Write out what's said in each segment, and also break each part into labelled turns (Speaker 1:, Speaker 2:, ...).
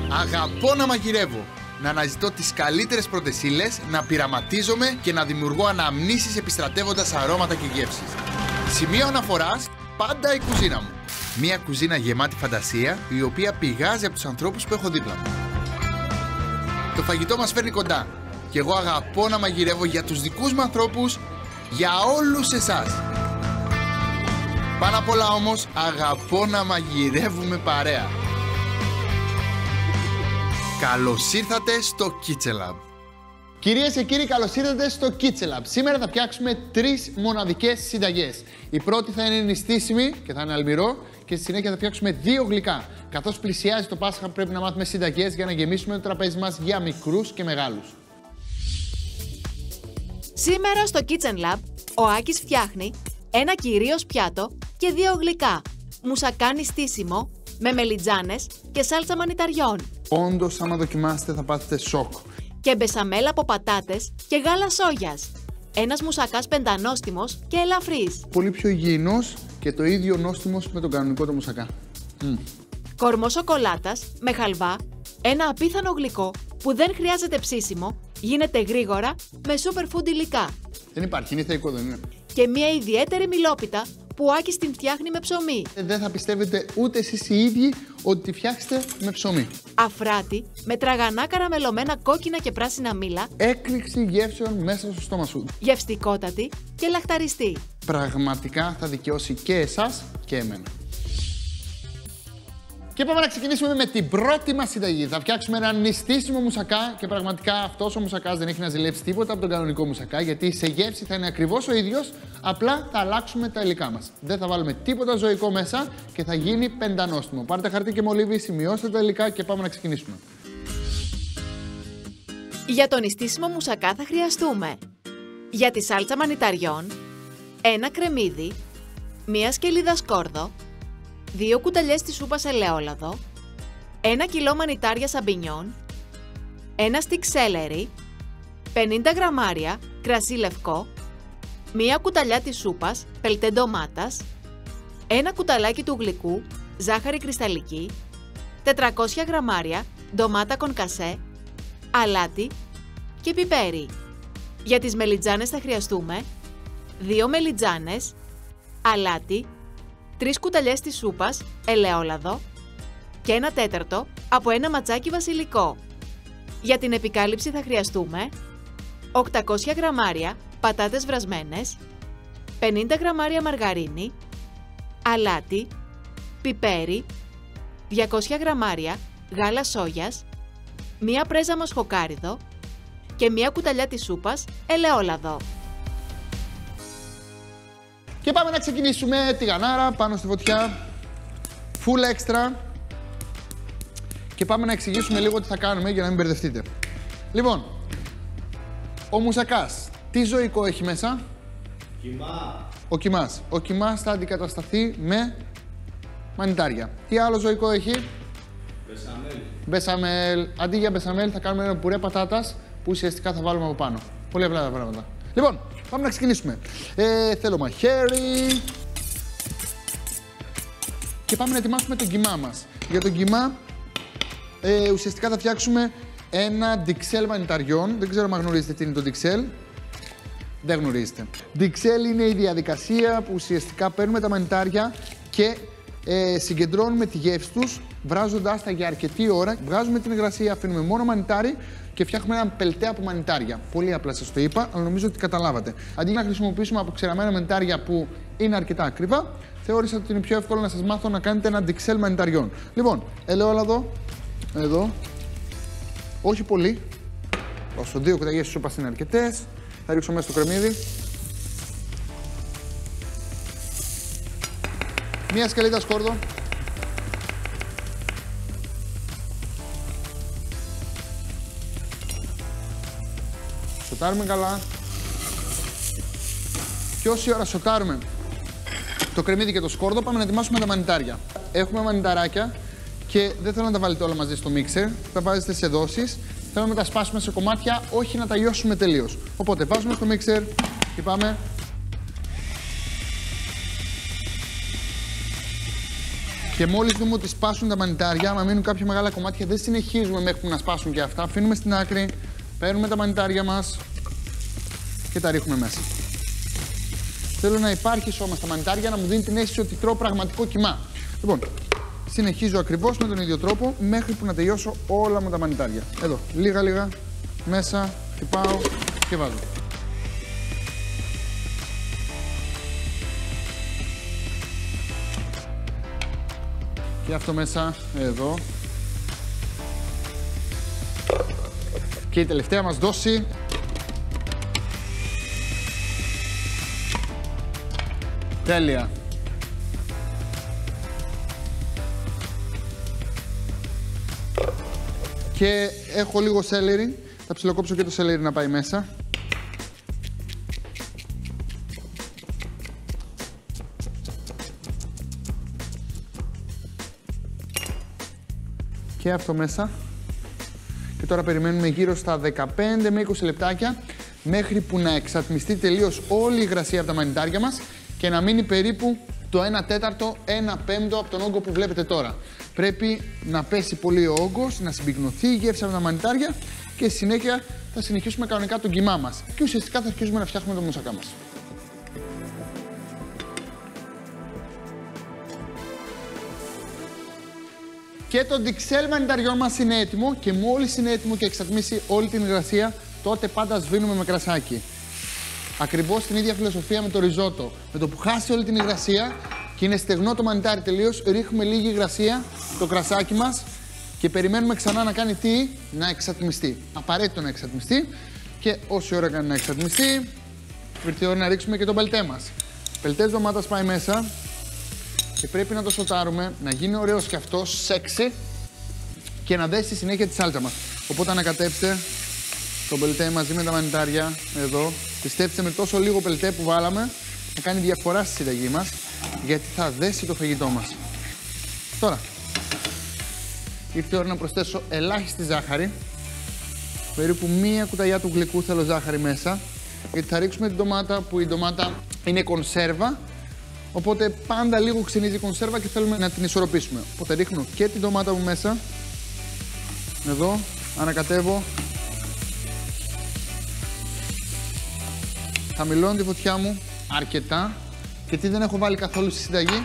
Speaker 1: Αγαπώ να μαγειρεύω, να αναζητώ τις καλύτερες πρώτες ύλες, να πειραματίζομαι και να δημιουργώ αναμνήσεις επιστρατεύοντας αρώματα και γεύσεις. Σημείο αναφοράς, πάντα η κουζίνα μου. Μια κουζίνα γεμάτη φαντασία, η οποία πηγάζει από τους ανθρώπους που έχω δίπλα μου. Το φαγητό μας φέρνει κοντά και εγώ αγαπώ να μαγειρεύω για τους δικούς μου ανθρώπους, για όλους εσάς. Πάνω απ' όλα όμως, αγαπώ να μαγειρεύουμε παρέα. Καλώς ήρθατε στο Kitchen Lab. Κυρίες και κύριοι, καλώς ήρθατε στο Kitchen Lab. Σήμερα θα φτιάξουμε 3 μοναδικές συνταγές. Η πρώτη θα είναι νηστίσιμη και θα είναι αλμυρό και στη συνέχεια θα φτιάξουμε 2 γλυκά. Καθώς πλησιάζει το Πάσχα πρέπει να μάθουμε συνταγές για να γεμίσουμε το τραπέζι μας για μικρούς και μεγάλους.
Speaker 2: Σήμερα στο Kitchen Lab ο Άκης φτιάχνει ένα κυρίως πιάτο και 2 γλυκά. Μουσακά νηστίσιμο με μελιτζάνες και σάλτσα μανιταριών.
Speaker 1: Όντως, άμα δοκιμάσετε θα πάθετε σοκ.
Speaker 2: Και μπεσαμέλ από πατάτες και γάλα σόγιας. Ένας μουσακάς πεντανόστιμος και ελαφρύς.
Speaker 1: Πολύ πιο υγιεινός και το ίδιο νόστιμος με τον κανονικό το μουσακά.
Speaker 2: Κορμό σοκολάτας με χαλβά, ένα απίθανο γλυκό που δεν χρειάζεται ψήσιμο, γίνεται γρήγορα με superfood υλικά.
Speaker 1: Δεν υπάρχει, είναι θεϊκό, δεν είναι?
Speaker 2: Και μια ιδιαίτερη μιλόπιτα που ο Άκης την φτιάχνει με ψωμί.
Speaker 1: Δεν θα πιστεύετε ούτε εσείς οι ίδιοι ότι τη φτιάξετε με ψωμί.
Speaker 2: Αφράτη με τραγανά καραμελωμένα κόκκινα και πράσινα μήλα.
Speaker 1: Έκρηξη γεύσεων μέσα στο στόμα σου.
Speaker 2: Γευστικότατη και λαχταριστή.
Speaker 1: Πραγματικά θα δικαιώσει και εσάς και εμένα. Και πάμε να ξεκινήσουμε με την πρώτη μας συνταγή. Θα φτιάξουμε ένα νηστίσιμο μουσακά και πραγματικά αυτός ο μουσακάς δεν έχει να ζηλέψει τίποτα από τον κανονικό μουσακά, γιατί σε γεύση θα είναι ακριβώς ο ίδιος, απλά θα αλλάξουμε τα υλικά μας. Δεν θα βάλουμε τίποτα ζωικό μέσα και θα γίνει πεντανόστιμο. Πάρτε χαρτί και μολύβι, σημειώστε τα υλικά και πάμε να ξεκινήσουμε.
Speaker 2: Για το νηστίσιμο μουσακά θα χρειαστούμε για τη σάλτσα μανιταριών ένα κρεμμύδι, μία σκελίδα σκόρδο, 2 κουταλιές της σούπας ελαιόλαδο, 1 κιλό μανιτάρια σαμπινιόν, 1 στικ σέλερι, 50 γραμμάρια κρασί λευκό, 1 κουταλιά της σούπας πελτέ ντομάτας, 1 κουταλάκι του γλυκού ζάχαρη κρυσταλλική, 400 γραμμάρια ντομάτα κονκασέ, αλάτι και πιπέρι. Για τις μελιτζάνες θα χρειαστούμε 2 μελιτζάνες, αλάτι, 3 κουταλιές της σούπας ελαιόλαδο και 1 τέταρτο από ένα ματσάκι βασιλικό. Για την επικάλυψη θα χρειαστούμε 800 γραμμάρια πατάτες βρασμένες, 50 γραμμάρια μαργαρίνη, αλάτι, πιπέρι, 200 γραμμάρια γάλα σόγιας, 1 πρέζα μοσχοκάριδο και 1 κουταλιά της σούπας ελαιόλαδο.
Speaker 1: Και πάμε να ξεκινήσουμε τη γανάρα πάνω στη φωτιά, full extra. Και πάμε να εξηγήσουμε λίγο τι θα κάνουμε για να μην μπερδευτείτε. Λοιπόν, ο μουσακάς, τι ζωικό έχει μέσα?
Speaker 3: Κιμά.
Speaker 1: Ο κιμάς. Ο κιμάς θα αντικατασταθεί με μανιτάρια. Τι άλλο ζωικό έχει?
Speaker 3: Μπεσαμέλ.
Speaker 1: Μπεσαμέλ. Αντί για μπεσαμέλ θα κάνουμε ένα πουρέ πατάτας που ουσιαστικά θα βάλουμε από πάνω. Πολύ απλά τα πράγματα. Λοιπόν, πάμε να ξεκινήσουμε. Θέλω μαχαίρι. Και πάμε να ετοιμάσουμε τον κιμά μας. Για τον κιμά ουσιαστικά θα φτιάξουμε ένα ντιξέλ μανιταριών. Δεν ξέρω αν γνωρίζετε τι είναι το ντιξέλ. Δεν γνωρίζετε. Ντιξέλ είναι η διαδικασία που ουσιαστικά παίρνουμε τα μανιτάρια και συγκεντρώνουμε τη γεύση τους, βράζοντάς τα για αρκετή ώρα. Βγάζουμε την υγρασία, αφήνουμε μόνο μανιτάρι και φτιάχνουμε ένα πελτέ από μανιτάρια. Πολύ απλά σας το είπα, αλλά νομίζω ότι καταλάβατε. Αντί να χρησιμοποιήσουμε αποξηραμένα μανιτάρια που είναι αρκετά ακριβά, θεώρησα ότι είναι πιο εύκολο να σας μάθω να κάνετε ένα ντιξέλ μανιταριών. Λοιπόν, ελαιόλαδο, εδώ. Όχι πολύ. Όσο 2 κουταλιές της σούπας είναι αρκετές. Θα ρίξω μέσα στο κρεμμύδι. 1 σκελίδα σκόρδο. Σοτάρουμε καλά. Και όση ώρα σοτάρουμε το κρεμμύδι και το σκόρδο, πάμε να ετοιμάσουμε τα μανιτάρια. Έχουμε μανιταράκια και δεν θέλω να τα βάλετε όλα μαζί στο μίξερ. Τα βάζετε σε δόσεις. Θέλω να τα σπάσουμε σε κομμάτια, όχι να τα λιώσουμε τελείως. Οπότε βάζουμε στο μίξερ και πάμε. Και μόλις δούμε ότι σπάσουν τα μανιτάρια, άμα μείνουν κάποια μεγάλα κομμάτια, δεν συνεχίζουμε μέχρι που να σπάσουν και αυτά. Αφήνουμε στην άκρη, παίρνουμε τα μανιτάρια μας και τα ρίχνουμε μέσα. Θέλω να υπάρχει σώμα στα μανιτάρια, να μου δίνει την αίσθηση ότι τρώω πραγματικό κιμά. Λοιπόν, συνεχίζω ακριβώς με τον ίδιο τρόπο μέχρι που να τελειώσω όλα με τα μανιτάρια. Εδώ, λίγα μέσα, χτυπάω και βάζω. Και αυτό μέσα, εδώ. Και η τελευταία μας δόση. Τέλεια. Και έχω λίγο σέλερι. Θα ψιλοκόψω και το σέλερι να πάει μέσα. Και αυτό μέσα. Και τώρα περιμένουμε γύρω στα 15 με 20 λεπτάκια μέχρι που να εξατμιστεί τελείως όλη η υγρασία από τα μανιτάρια μας και να μείνει περίπου το 1 τέταρτο, 1 πέμπτο από τον όγκο που βλέπετε τώρα. Πρέπει να πέσει πολύ ο όγκος, να συμπυκνωθεί η γεύση από τα μανιτάρια και στη συνέχεια θα συνεχίσουμε κανονικά τον κιμά μας. Και ουσιαστικά θα αρχίσουμε να φτιάχνουμε το μουσακά μας. Και το ντιξέλ μανιταριών μας είναι έτοιμο και μόλις είναι έτοιμο και εξατμίσει όλη την υγρασία, τότε πάντα σβήνουμε με κρασάκι. Ακριβώς την ίδια φιλοσοφία με το ριζότο. Με το που χάσει όλη την υγρασία και είναι στεγνό το μανιτάρι τελείως, ρίχνουμε λίγη υγρασία στο κρασάκι μας και περιμένουμε ξανά να κάνει τι? Να εξατμιστεί. Απαραίτητο να εξατμιστεί και όση ώρα κάνει να εξατμιστεί, ήρθε η ώρα να ρίξουμε και τον πελτέ μας. Πελτές ντομάτας πάει μέσα. Και πρέπει να το σοτάρουμε, να γίνει ωραίος και αυτό, σεξι και να δέσει στη συνέχεια τη σάλτσα μας. Οπότε ανακατέψτε το πελτέ μαζί με τα μανιτάρια εδώ. Πιστέψτε με, τόσο λίγο πελτέ που βάλαμε να κάνει διαφορά στη συνταγή μας, γιατί θα δέσει το φαγητό μας. Τώρα, ήρθε η ώρα να προσθέσω ελάχιστη ζάχαρη. Περίπου μία κουταλιά του γλυκού θέλω ζάχαρη μέσα, γιατί θα ρίξουμε την ντομάτα που η ντομάτα είναι κονσέρβα. Οπότε πάντα λίγο ξυνίζει η κονσέρβα και θέλουμε να την ισορροπήσουμε. Οπότε ρίχνω και την ντομάτα μου μέσα. Εδώ, ανακατεύω. Χαμηλώνω τη φωτιά μου αρκετά. Και τι δεν έχω βάλει καθόλου στη συνταγή?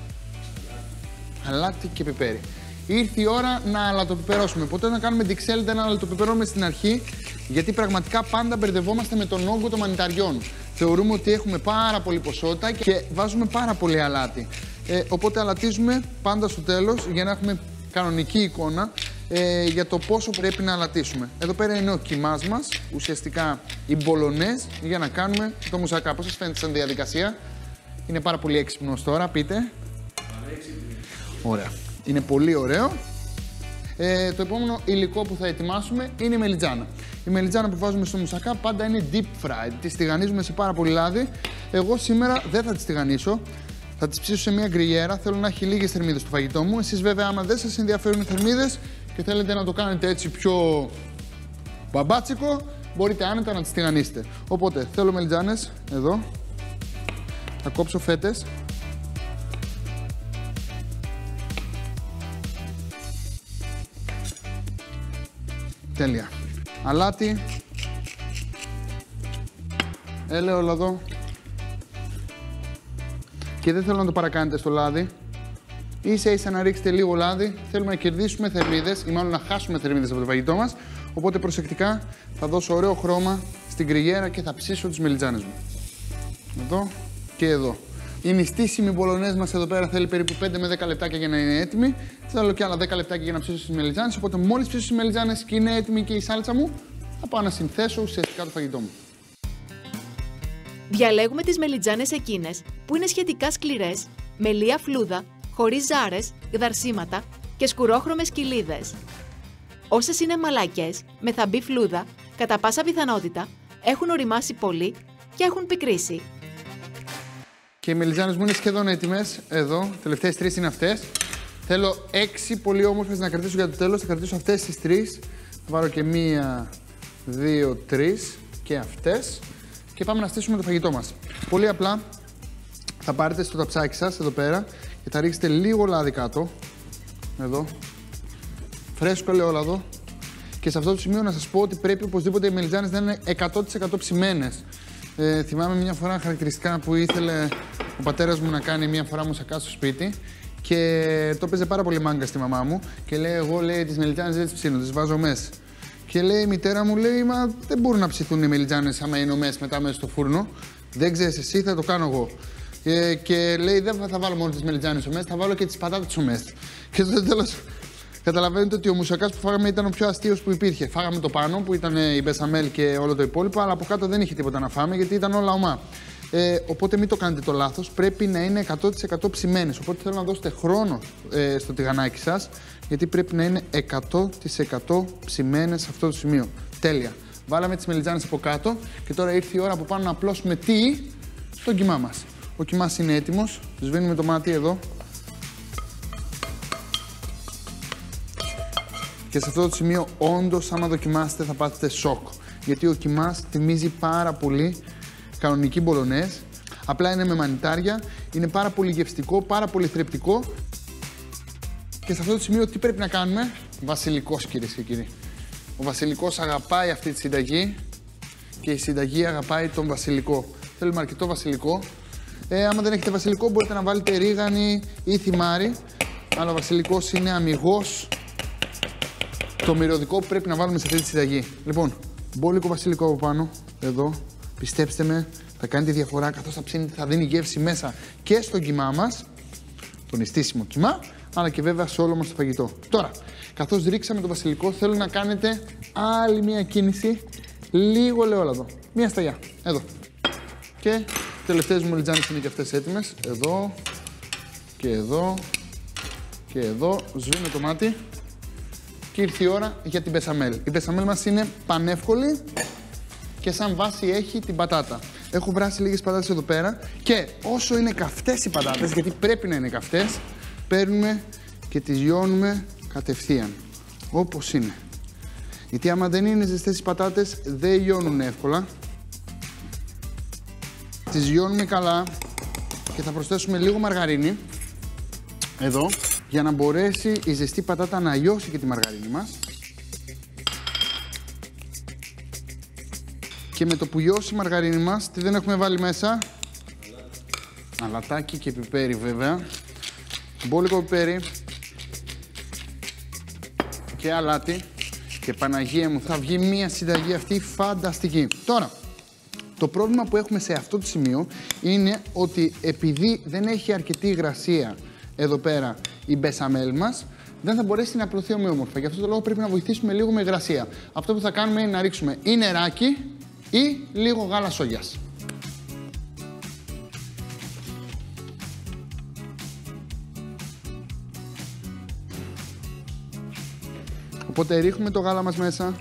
Speaker 1: Αλάτι και πιπέρι. Ήρθε η ώρα να αλατοπιπερώσουμε. Ποτέ να κάνουμε ντιξέλ δεν αλατοπιπερώνουμε στην αρχή, γιατί πραγματικά πάντα μπερδευόμαστε με τον όγκο των μανιταριών. Θεωρούμε ότι έχουμε πάρα πολύ ποσότητα και βάζουμε πάρα πολύ αλάτι. Οπότε αλατίζουμε πάντα στο τέλος για να έχουμε κανονική εικόνα για το πόσο πρέπει να αλατίσουμε. Εδώ πέρα είναι ο κιμάς μας, ουσιαστικά οι μπολονές για να κάνουμε το μουσακά. Πώς σας φαίνεται σαν διαδικασία? Είναι πάρα πολύ έξυπνος τώρα, πείτε. Ωραία. Είναι πολύ ωραίο. Το επόμενο υλικό που θα ετοιμάσουμε είναι η μελιτζάνα. Η μελιτζάνα που βάζουμε στο μουσακά πάντα είναι deep fried. Τη στιγανίζουμε σε πάρα πολύ λάδι. Εγώ σήμερα δεν θα τη στιγανίσω. Θα τη ψήσω σε μια γκριέρα. Θέλω να έχει λίγες θερμίδες στο φαγητό μου. Εσείς βέβαια, άμα δεν σας ενδιαφέρουν οι θερμίδες και θέλετε να το κάνετε έτσι πιο μπαμπάτσικο, μπορείτε άνετα να τη στιγανίσετε. Οπότε θέλω μελιτζάνες εδώ. Θα κόψω φέτες. Τέλεια. Αλάτι. Ελαιόλαδο. Και δεν θέλω να το παρακάνετε στο λάδι. Ίσα ίσα να ρίξετε λίγο λάδι. Θέλουμε να κερδίσουμε θερμίδες ή μάλλον να χάσουμε θερμίδες από το φαγητό μας. Οπότε προσεκτικά θα δώσω ωραίο χρώμα στην γκριγέρα και θα ψήσω τις μελιτζάνες μου. Εδώ και εδώ. Η νηστίσιμη μπολονέζ μας εδώ πέρα θέλει περίπου 5 με 10 λεπτάκια για να είναι έτοιμη. Θέλω και άλλα 10 λεπτάκια για να ψήσω τις μελιτζάνες. Οπότε μόλις ψήσω τις μελιτζάνες και είναι έτοιμη και η σάλτσα μου, θα πάω να συνθέσω ουσιαστικά το φαγητό μου.
Speaker 2: Διαλέγουμε τις μελιτζάνες εκείνες που είναι σχετικά σκληρές, με λία φλούδα, χωρίς ζάρες, γδαρσίματα και σκουρόχρωμες κοιλίδες. Όσες είναι μαλακές, με θαμπή φλούδα, κατά πάσα πιθανότητα έχουν ωριμάσει πολύ και έχουν πικρίσει.
Speaker 1: Και οι μελιτζάνες μου είναι σχεδόν έτοιμες. Εδώ, τελευταίες 3 είναι αυτές. Θέλω 6 πολύ όμορφες να κρατήσω για το τέλος. Θα κρατήσω αυτές τις 3. Θα βάλω και 1, 2, 3 και αυτές. Και πάμε να στήσουμε το φαγητό μας. Πολύ απλά θα πάρετε στο ταψάκι σας εδώ πέρα και θα ρίξετε λίγο λάδι κάτω. Εδώ. Φρέσκο ελαιόλαδο. Και σε αυτό το σημείο να σας πω ότι πρέπει οπωσδήποτε οι μελιτζάνες να είναι 100% ψημένες. Θυμάμαι μια φορά χαρακτηριστικά που ήθελε ο πατέρας μου να κάνει μια φορά μουσακά στο σπίτι και το έπαιζε πάρα πολύ μάγκα στη μαμά μου και λέει εγώ λέει τις μελιτζάνες δεν τις ψήνω, τις βάζω μέσα. Και λέει η μητέρα μου λέει μα δεν μπορούν να ψηθούν οι μελιτζάνες άμα είναι μέσα μετά μέσα στο φούρνο. Δεν ξέρεις εσύ, θα το κάνω εγώ. Και λέει δεν θα βάλω μόνο τις μελιτζάνες μέσα, θα βάλω και τις πατάτες μέσα. Και στο τέλος καταλαβαίνετε ότι ο μουσακάς που φάγαμε ήταν ο πιο αστείος που υπήρχε. Φάγαμε το πάνω που ήταν η μπεσαμέλ και όλο το υπόλοιπο, αλλά από κάτω δεν είχε τίποτα να φάμε γιατί ήταν όλα ομά. Οπότε μην το κάνετε το λάθος, πρέπει να είναι 100% ψημένες. Οπότε θέλω να δώσετε χρόνο στο τηγανάκι σας, γιατί πρέπει να είναι 100% ψημένες σε αυτό το σημείο. Τέλεια. Βάλαμε τις μελιτζάνες από κάτω και τώρα ήρθε η ώρα από πάνω να απλώσουμε τον κιμά μας. Ο κιμάς είναι έτοιμος, σβήνουμε το μάτι εδώ. Και σε αυτό το σημείο, όντως, άμα δοκιμάσετε, θα πάθετε σοκ. Γιατί ο κιμάς θυμίζει πάρα πολύ κανονική μπολονέζ. Απλά είναι με μανιτάρια, είναι πάρα πολύ γευστικό, πάρα πολύ θρεπτικό. Και σε αυτό το σημείο, τι πρέπει να κάνουμε? Βασιλικός, κυρίες και κύριοι. Ο βασιλικός αγαπάει αυτή τη συνταγή και η συνταγή αγαπάει τον βασιλικό. Θέλουμε αρκετό βασιλικό. Άμα δεν έχετε βασιλικό, μπορείτε να βάλετε ρίγανη ή θυμάρι. Αλλά ο βασιλικός είναι αμιγώς το μυρωδικό που πρέπει να βάλουμε σε αυτή τη συνταγή. Λοιπόν, μπόλικο βασιλικό από πάνω, εδώ. Πιστέψτε με, θα κάνει τη διαφορά καθώς θα ψήνεται, θα δίνει γεύση μέσα και στο κιμά μας, το νηστίσιμο κιμά, αλλά και βέβαια σε όλο μας το φαγητό. Τώρα, καθώς ρίξαμε το βασιλικό, θέλω να κάνετε άλλη μία κίνηση, λίγο ελαιόλαδο. Μία σταγιά, εδώ. Και τελευταίες μου μελιτζάνες είναι και αυτές έτοιμες. Εδώ και εδώ και εδώ. Σβήνω το μάτι. Και ήρθε η ώρα για την μπεσαμέλ. Η μπεσαμέλ μας είναι πανεύκολη και σαν βάση έχει την πατάτα. Έχω βράσει λίγες πατάτες εδώ πέρα και όσο είναι καυτές οι πατάτες, γιατί πρέπει να είναι καυτές, παίρνουμε και τις λιώνουμε κατευθείαν, όπως είναι. Γιατί άμα δεν είναι ζεστές οι πατάτες, δεν λιώνουν εύκολα. Τις λιώνουμε καλά και θα προσθέσουμε λίγο μαργαρίνη, εδώ, για να μπορέσει η ζεστή πατάτα να λιώσει και τη μαργαρίνη μας. Και με το που λιώσει η μαργαρίνη μας, τι δεν έχουμε βάλει μέσα? Αλατάκι και πιπέρι βέβαια. Μπόλικο πιπέρι. Και αλάτι. Και Παναγία μου, θα βγει μια συνταγή αυτή φανταστική. Τώρα, το πρόβλημα που έχουμε σε αυτό το σημείο είναι ότι επειδή δεν έχει αρκετή υγρασία εδώ πέρα η μπεσαμέλ μας, δεν θα μπορέσει να απλωθεί ομοιόμορφα. Γι' αυτό το λόγο πρέπει να βοηθήσουμε λίγο με υγρασία. Αυτό που θα κάνουμε είναι να ρίξουμε ή νεράκι ή λίγο γάλα σόγιας. Οπότε ρίχνουμε το γάλα μας μέσα.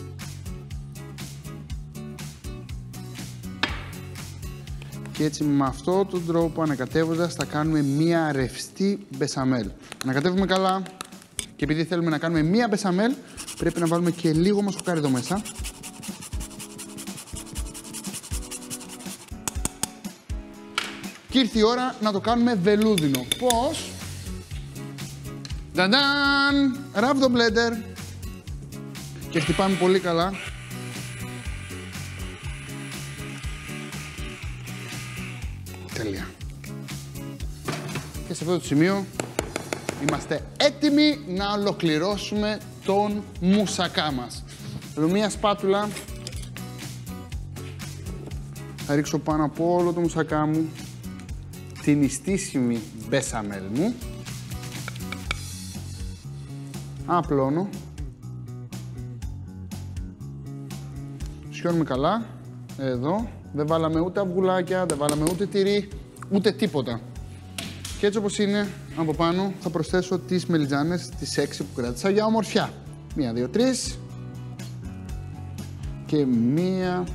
Speaker 1: Και έτσι με αυτόν τον τρόπο, ανακατεύοντας, θα κάνουμε μία ρευστή μπεσαμέλ. Ανακατεύουμε καλά και επειδή θέλουμε να κάνουμε μία μπεσαμέλ, πρέπει να βάλουμε και λίγο μοσχοκάρι εδώ μέσα. Και ήρθε η ώρα να το κάνουμε βελούδινο. Πώς? Νταντάν! Ραβ το μπλέντερ. Και χτυπάμε πολύ καλά. Τέλεια. Και σε αυτό το σημείο είμαστε έτοιμοι να ολοκληρώσουμε τον μουσακά μας. Με μία σπάτουλα θα ρίξω πάνω από όλο το μουσακά μου την νηστίσιμη μπεσαμέλ μου. Απλώνω. Σιώνουμε καλά. Εδώ. Δεν βάλαμε ούτε αυγουλάκια, δεν βάλαμε ούτε τυρί, ούτε τίποτα. Και έτσι όπως είναι, από πάνω θα προσθέσω τις μελιτζάνες, τις 6 που κράτησα για ομορφιά. 1, 2, 3. Και 1,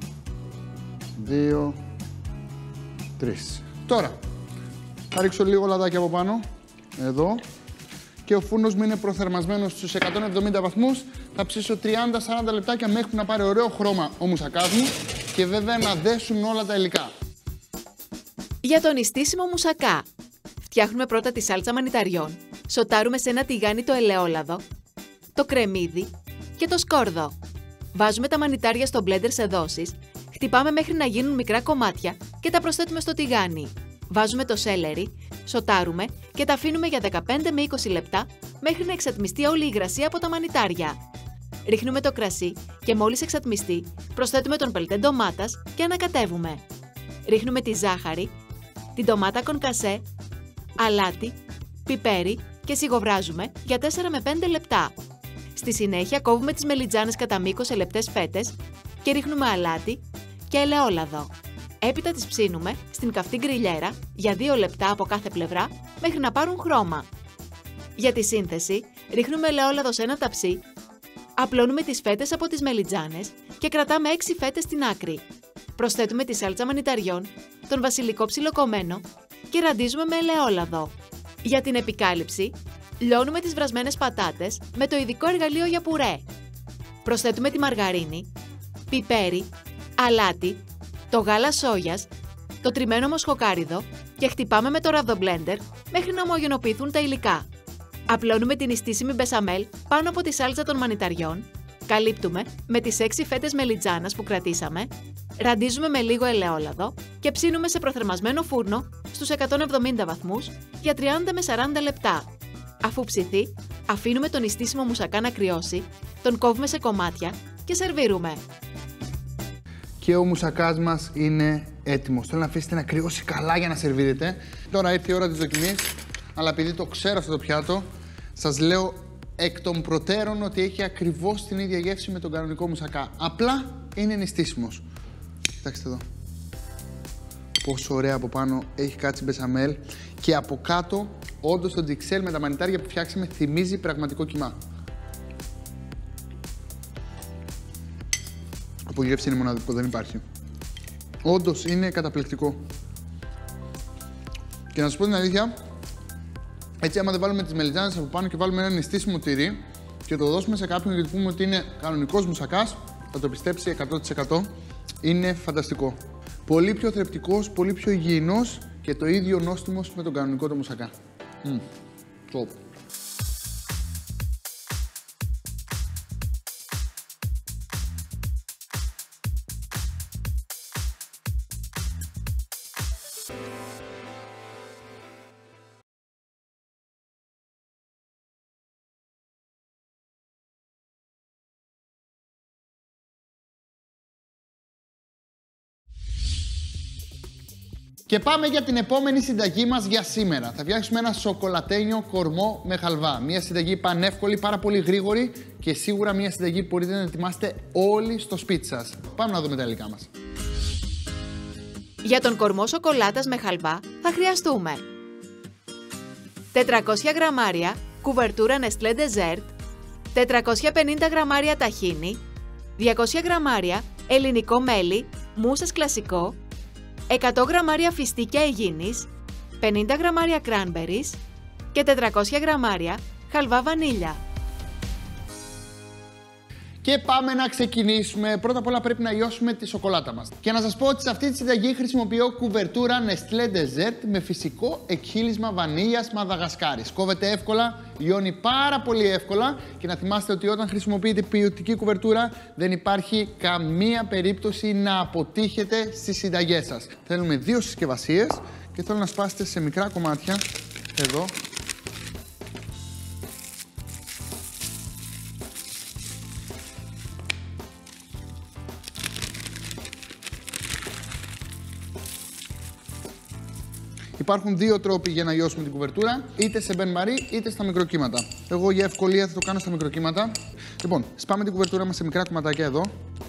Speaker 1: 2, 3. Τώρα, θα ρίξω λίγο λαδάκι από πάνω, εδώ. Και ο φούρνος μου είναι προθερμασμένος στους 170 βαθμούς. Θα ψήσω 30-40 λεπτάκια μέχρι να πάρει ωραίο χρώμα ο μουσακάς μου και βέβαια να δέσουν όλα τα υλικά.
Speaker 2: Για το νηστίσιμο μουσακά, Φτιάχνουμε πρώτα τη σάλτσα μανιταριών. Σοτάρουμε σε ένα τηγάνι το ελαιόλαδο, το κρεμμύδι και το σκόρδο. Βάζουμε τα μανιτάρια στο μπλέντερ σε δόσεις, χτυπάμε μέχρι να γίνουν μικρά κομμάτια και τα προσθέτουμε στο τηγάνι. Βάζουμε το σέλερι, σοτάρουμε και τα αφήνουμε για 15 με 20 λεπτά μέχρι να εξατμιστεί όλη η υγρασία από τα μανιτάρια. Ρίχνουμε το κρασί και μόλις εξατμιστεί, προσθέτουμε τον πελτέ ντομάτας και ανακατεύουμε. Ρίχνουμε τη ζάχαρη, την ντομάτα κονκασέ, αλάτι, πιπέρι και σιγοβράζουμε για 4 με 5 λεπτά. Στη συνέχεια κόβουμε τις μελιτζάνες κατά μήκος σε λεπτές φέτες και ρίχνουμε αλάτι και ελαιόλαδο. Έπειτα τις ψήνουμε στην καυτή γκριλιέρα για 2 λεπτά από κάθε πλευρά μέχρι να πάρουν χρώμα. Για τη σύνθεση, ρίχνουμε ελαιόλαδο σε ένα ταψί, απλώνουμε τις φέτες από τις μελιτζάνες και κρατάμε 6 φέτες στην άκρη. Προσθέτουμε τη σάλτσα μανιταριών, τον βασιλικό ψιλοκομμένο και ραντίζουμε με ελαιόλαδο. Για την επικάλυψη, λιώνουμε τις βρασμένες πατάτες με το ειδικό εργαλείο για πουρέ. Προσθέτουμε τη μαργαρίνη, πιπέρι, αλάτι, το γάλα σόγιας, το τριμμένο μοσχοκάριδο και χτυπάμε με το ραβδομπλέντερ μέχρι να ομογενοποιηθούν τα υλικά. Απλώνουμε την ιστήσιμη μπεσαμέλ πάνω από τη σάλτσα των μανιταριών, καλύπτουμε με τις 6 φέτες μελιτζάνας που κρατήσαμε, ραντίζουμε με λίγο ελαιόλαδο και ψήνουμε σε προθερμασμένο φούρνο στους 170 βαθμούς για 30 με 40 λεπτά. Αφού ψηθεί, αφήνουμε τον ιστήσιμο μουσακά να κρυώσει, τον κόβουμε σε κομμάτια και σερβίρουμε.
Speaker 1: Και ο μουσακάς μας είναι έτοιμος. Θέλω να αφήσετε να κρυώσει καλά για να σερβίρετε. Τώρα ήρθε η ώρα της δοκιμής, αλλά επειδή το ξέρω αυτό το πιάτο, σας λέω εκ των προτέρων ότι έχει ακριβώς την ίδια γεύση με τον κανονικό μουσακά. Απλά είναι νηστίσιμος. Κοιτάξτε εδώ. Πόσο ωραία από πάνω έχει κάτσει μπεσαμέλ και από κάτω όντως το ντιξέλ με τα μανιτάρια που φτιάξαμε θυμίζει πραγματικό κιμά. Από γεύση είναι μοναδικό, δεν υπάρχει. Όντως είναι καταπληκτικό. Και να σας πω την αλήθεια, έτσι άμα δεν βάλουμε τις μελιτζάνες από πάνω και βάλουμε ένα νηστίσιμο τυρί και το δώσουμε σε κάποιον και του πούμε ότι είναι κανονικός μουσακάς, θα το πιστέψει 100%. Είναι φανταστικό. Πολύ πιο θρεπτικός, πολύ πιο υγιεινός και το ίδιο νόστιμος με τον κανονικό το μουσακά. Top. Και πάμε για την επόμενη συνταγή μας για σήμερα. Θα φτιάξουμε ένα σοκολατένιο κορμό με χαλβά. Μια συνταγή πανεύκολη, πάρα πολύ γρήγορη και σίγουρα μια συνταγή που μπορείτε να ετοιμάσετε όλοι στο σπίτι σας. Πάμε να δούμε τα υλικά μας.
Speaker 2: Για τον κορμό σοκολάτας με χαλβά θα χρειαστούμε 400 γραμμάρια κουβερτούρα Nestlé Dessert, 450 γραμμάρια ταχίνι, 200 γραμμάρια ελληνικό μέλι, μούσας κλασικό, 100 γραμμάρια φιστίκια αιγίνης, 50 γραμμάρια cranberries και 400 γραμμάρια χαλβά βανίλια.
Speaker 1: Και πάμε να ξεκινήσουμε. Πρώτα απ' όλα πρέπει να λιώσουμε τη σοκολάτα μας. Και να σας πω ότι σε αυτή τη συνταγή χρησιμοποιώ κουβερτούρα Nestlé Dessert με φυσικό εκχύλισμα βανίλιας Μαδαγασκάρης. Κόβεται εύκολα, λιώνει πάρα πολύ εύκολα και να θυμάστε ότι όταν χρησιμοποιείτε ποιοτική κουβερτούρα δεν υπάρχει καμία περίπτωση να αποτύχετε στις συνταγές σας. Θέλουμε 2 συσκευασίες και θέλω να σπάσετε σε μικρά κομμάτια εδώ. Υπάρχουν 2 τρόποι για να λιώσουμε την κουβερτούρα, είτε σε μπεν μαρί είτε στα μικροκύματα. Εγώ για ευκολία θα το κάνω στα μικροκύματα. Λοιπόν, σπάμε την κουβερτούρα μας σε μικρά κομματάκια εδώ.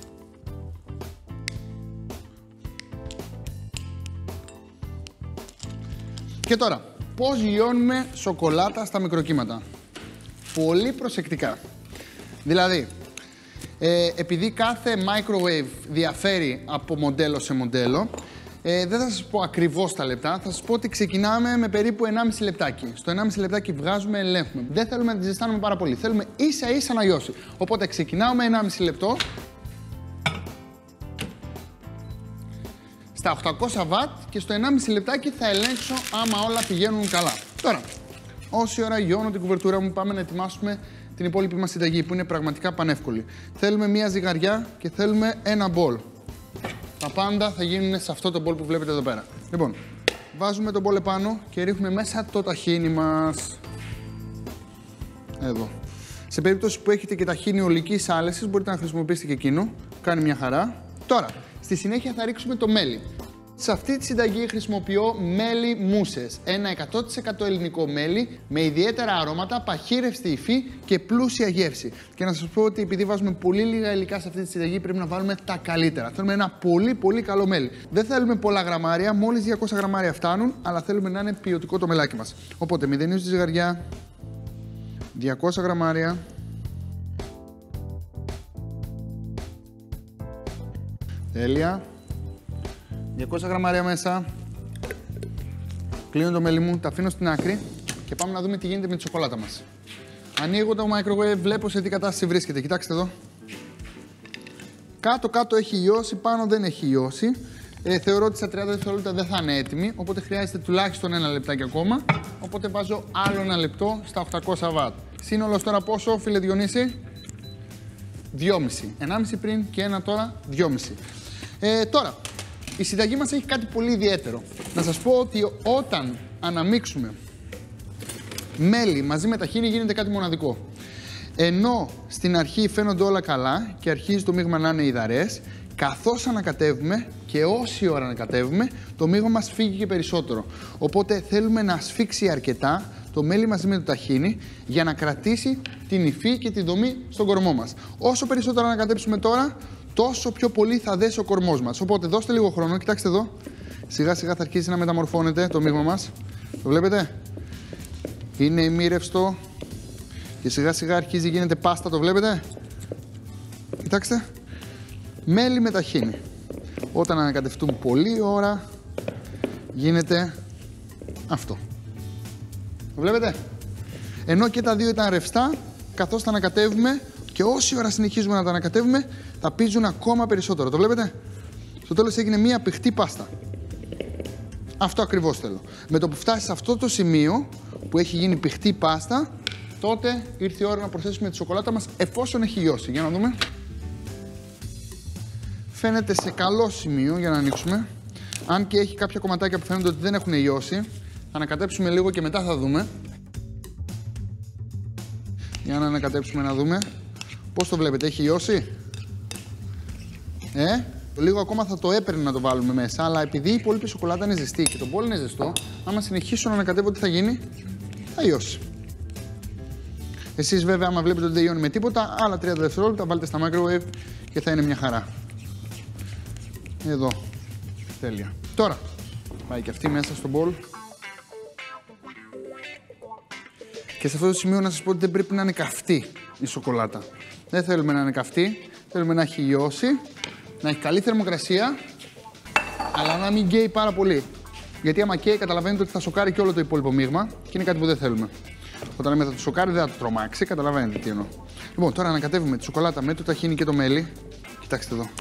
Speaker 1: Και τώρα, πώς λιώνουμε σοκολάτα στα μικροκύματα. Πολύ προσεκτικά. Δηλαδή, επειδή κάθε microwave διαφέρει από μοντέλο σε μοντέλο, δεν θα σας πω ακριβώς τα λεπτά, θα σας πω ότι ξεκινάμε με περίπου 1,5 λεπτάκι. Στο 1,5 λεπτάκι βγάζουμε, ελέγχουμε. Δεν θέλουμε να τη ζεστάνουμε πάρα πολύ. Θέλουμε ίσα ίσα να λιώσει. Οπότε ξεκινάω με 1,5 λεπτό. στα 800 βατ και στο 1,5 λεπτάκι θα ελέγξω άμα όλα πηγαίνουν καλά. Τώρα, όση ώρα γιώνω την κουβερτούρα μου, πάμε να ετοιμάσουμε την υπόλοιπη μας συνταγή που είναι πραγματικά πανεύκολη. Θέλουμε μία ζυγαριά και θέλουμε ένα μπολ. Τα πάντα θα γίνουν σε αυτό το μπολ που βλέπετε εδώ πέρα. Λοιπόν, βάζουμε το μπολ επάνω και ρίχνουμε μέσα το ταχίνι μας. Εδώ. Σε περίπτωση που έχετε και ταχίνι ολικής άλεσης, μπορείτε να χρησιμοποιήσετε και εκείνο. Κάνει μια χαρά. Τώρα, στη συνέχεια θα ρίξουμε το μέλι. Σε αυτή τη συνταγή χρησιμοποιώ μέλι μούσες. Ένα 100% ελληνικό μέλι με ιδιαίτερα αρώματα, παχύρευστη υφή και πλούσια γεύση. Και να σας πω ότι επειδή βάζουμε πολύ λίγα υλικά σε αυτή τη συνταγή, πρέπει να βάλουμε τα καλύτερα. Θέλουμε ένα πολύ καλό μέλι. Δεν θέλουμε πολλά γραμμάρια, μόλις 200 γραμμάρια φτάνουν, αλλά θέλουμε να είναι ποιοτικό το μελάκι μας. Οπότε μηδενίζω στη ζυγαριά, 200 γραμμάρια. Τέλεια. 200 γραμμάρια μέσα. Κλείνω το μέλι μου, τα αφήνω στην άκρη και πάμε να δούμε τι γίνεται με τη σοκολάτα μας. Ανοίγω το microwave, βλέπω σε τι κατάσταση βρίσκεται. Κοιτάξτε εδώ. Κάτω έχει λιώσει, πάνω δεν έχει λιώσει. Θεωρώ ότι στα 30 δευτερόλεπτα δεν θα είναι έτοιμη, οπότε χρειάζεται τουλάχιστον ένα λεπτάκι ακόμα. Οπότε βάζω άλλο ένα λεπτό στα 800 βατ. Σύνολος τώρα πόσο, φίλε Διονύση? 2,5. 1,5 πριν και ένα τώρα 2,5. Τώρα, η συνταγή μας έχει κάτι πολύ ιδιαίτερο. Να σας πω ότι όταν αναμίξουμε μέλι μαζί με ταχίνι γίνεται κάτι μοναδικό. Ενώ στην αρχή φαίνονται όλα καλά και αρχίζει το μείγμα να είναι υδαρές, καθώς ανακατεύουμε και όση ώρα ανακατεύουμε, το μείγμα μας φύγει και περισσότερο. Οπότε θέλουμε να σφίξει αρκετά το μέλι μαζί με το ταχίνι για να κρατήσει την υφή και τη δομή στον κορμό μας. Όσο περισσότερο ανακατέψουμε τώρα, τόσο πιο πολύ θα δέσει ο κορμός μας. Οπότε δώστε λίγο χρόνο, κοιτάξτε εδώ. Σιγά σιγά θα αρχίσει να μεταμορφώνεται το μείγμα μας. Το βλέπετε? Είναι ημίρευστο και σιγά σιγά αρχίζει γίνεται πάστα, το βλέπετε? Κοιτάξτε. Μέλι με ταχίνι. Όταν ανακατευτούν πολλή ώρα, γίνεται αυτό. Το βλέπετε? Ενώ και τα δύο ήταν ρευστά, καθώς τα ανακατεύουμε και όση ώρα συνεχίζουμε να τα ανακατεύουμε, θα πίζουν ακόμα περισσότερο. Το βλέπετε? Στο τέλος έγινε μία πηχτή πάστα. Αυτό ακριβώς θέλω. Με το που φτάσει σε αυτό το σημείο που έχει γίνει πηχτή πάστα, τότε ήρθε η ώρα να προσθέσουμε τη σοκολάτα μας εφόσον έχει λιώσει. Για να δούμε. Φαίνεται σε καλό σημείο για να ανοίξουμε. Αν και έχει κάποια κομματάκια που φαίνονται ότι δεν έχουν λιώσει, θα ανακατέψουμε λίγο και μετά θα δούμε. Για να ανακατέψουμε να δούμε. Πώς το βλέπετε, έχει λιώσει? Λίγο ακόμα θα το έπαιρνε να το βάλουμε μέσα, αλλά επειδή η υπόλοιπη σοκολάτα είναι ζεστή και το μπολ είναι ζεστό, άμα συνεχίσω να ανακατεύω τι θα γίνει? Θα λιώσει. Εσείς βέβαια, άμα βλέπετε ότι δεν λιώνει με τίποτα, άλλα 30 δευτερόλεπτα βάλτε στα microwave και θα είναι μια χαρά. Εδώ. Τέλεια. Τώρα, πάει και αυτή μέσα στο μπολ. Και σε αυτό το σημείο να σας πω ότι δεν πρέπει να είναι καυτή η σοκολάτα. Δεν θέλουμε να είναι καυτή, θέλουμε να έχει λιώσει, να έχει καλή θερμοκρασία, αλλά να μην καίει πάρα πολύ. Γιατί άμα καίει καταλαβαίνετε ότι θα σοκάρει και όλο το υπόλοιπο μείγμα και είναι κάτι που δεν θέλουμε. Όταν λέμε θα το σοκάρει δεν θα το τρομάξει, καταλαβαίνετε τι εννοώ. Λοιπόν, τώρα ανακατεύουμε τη σοκολάτα με το ταχίνι και το μέλι. Κοιτάξτε εδώ.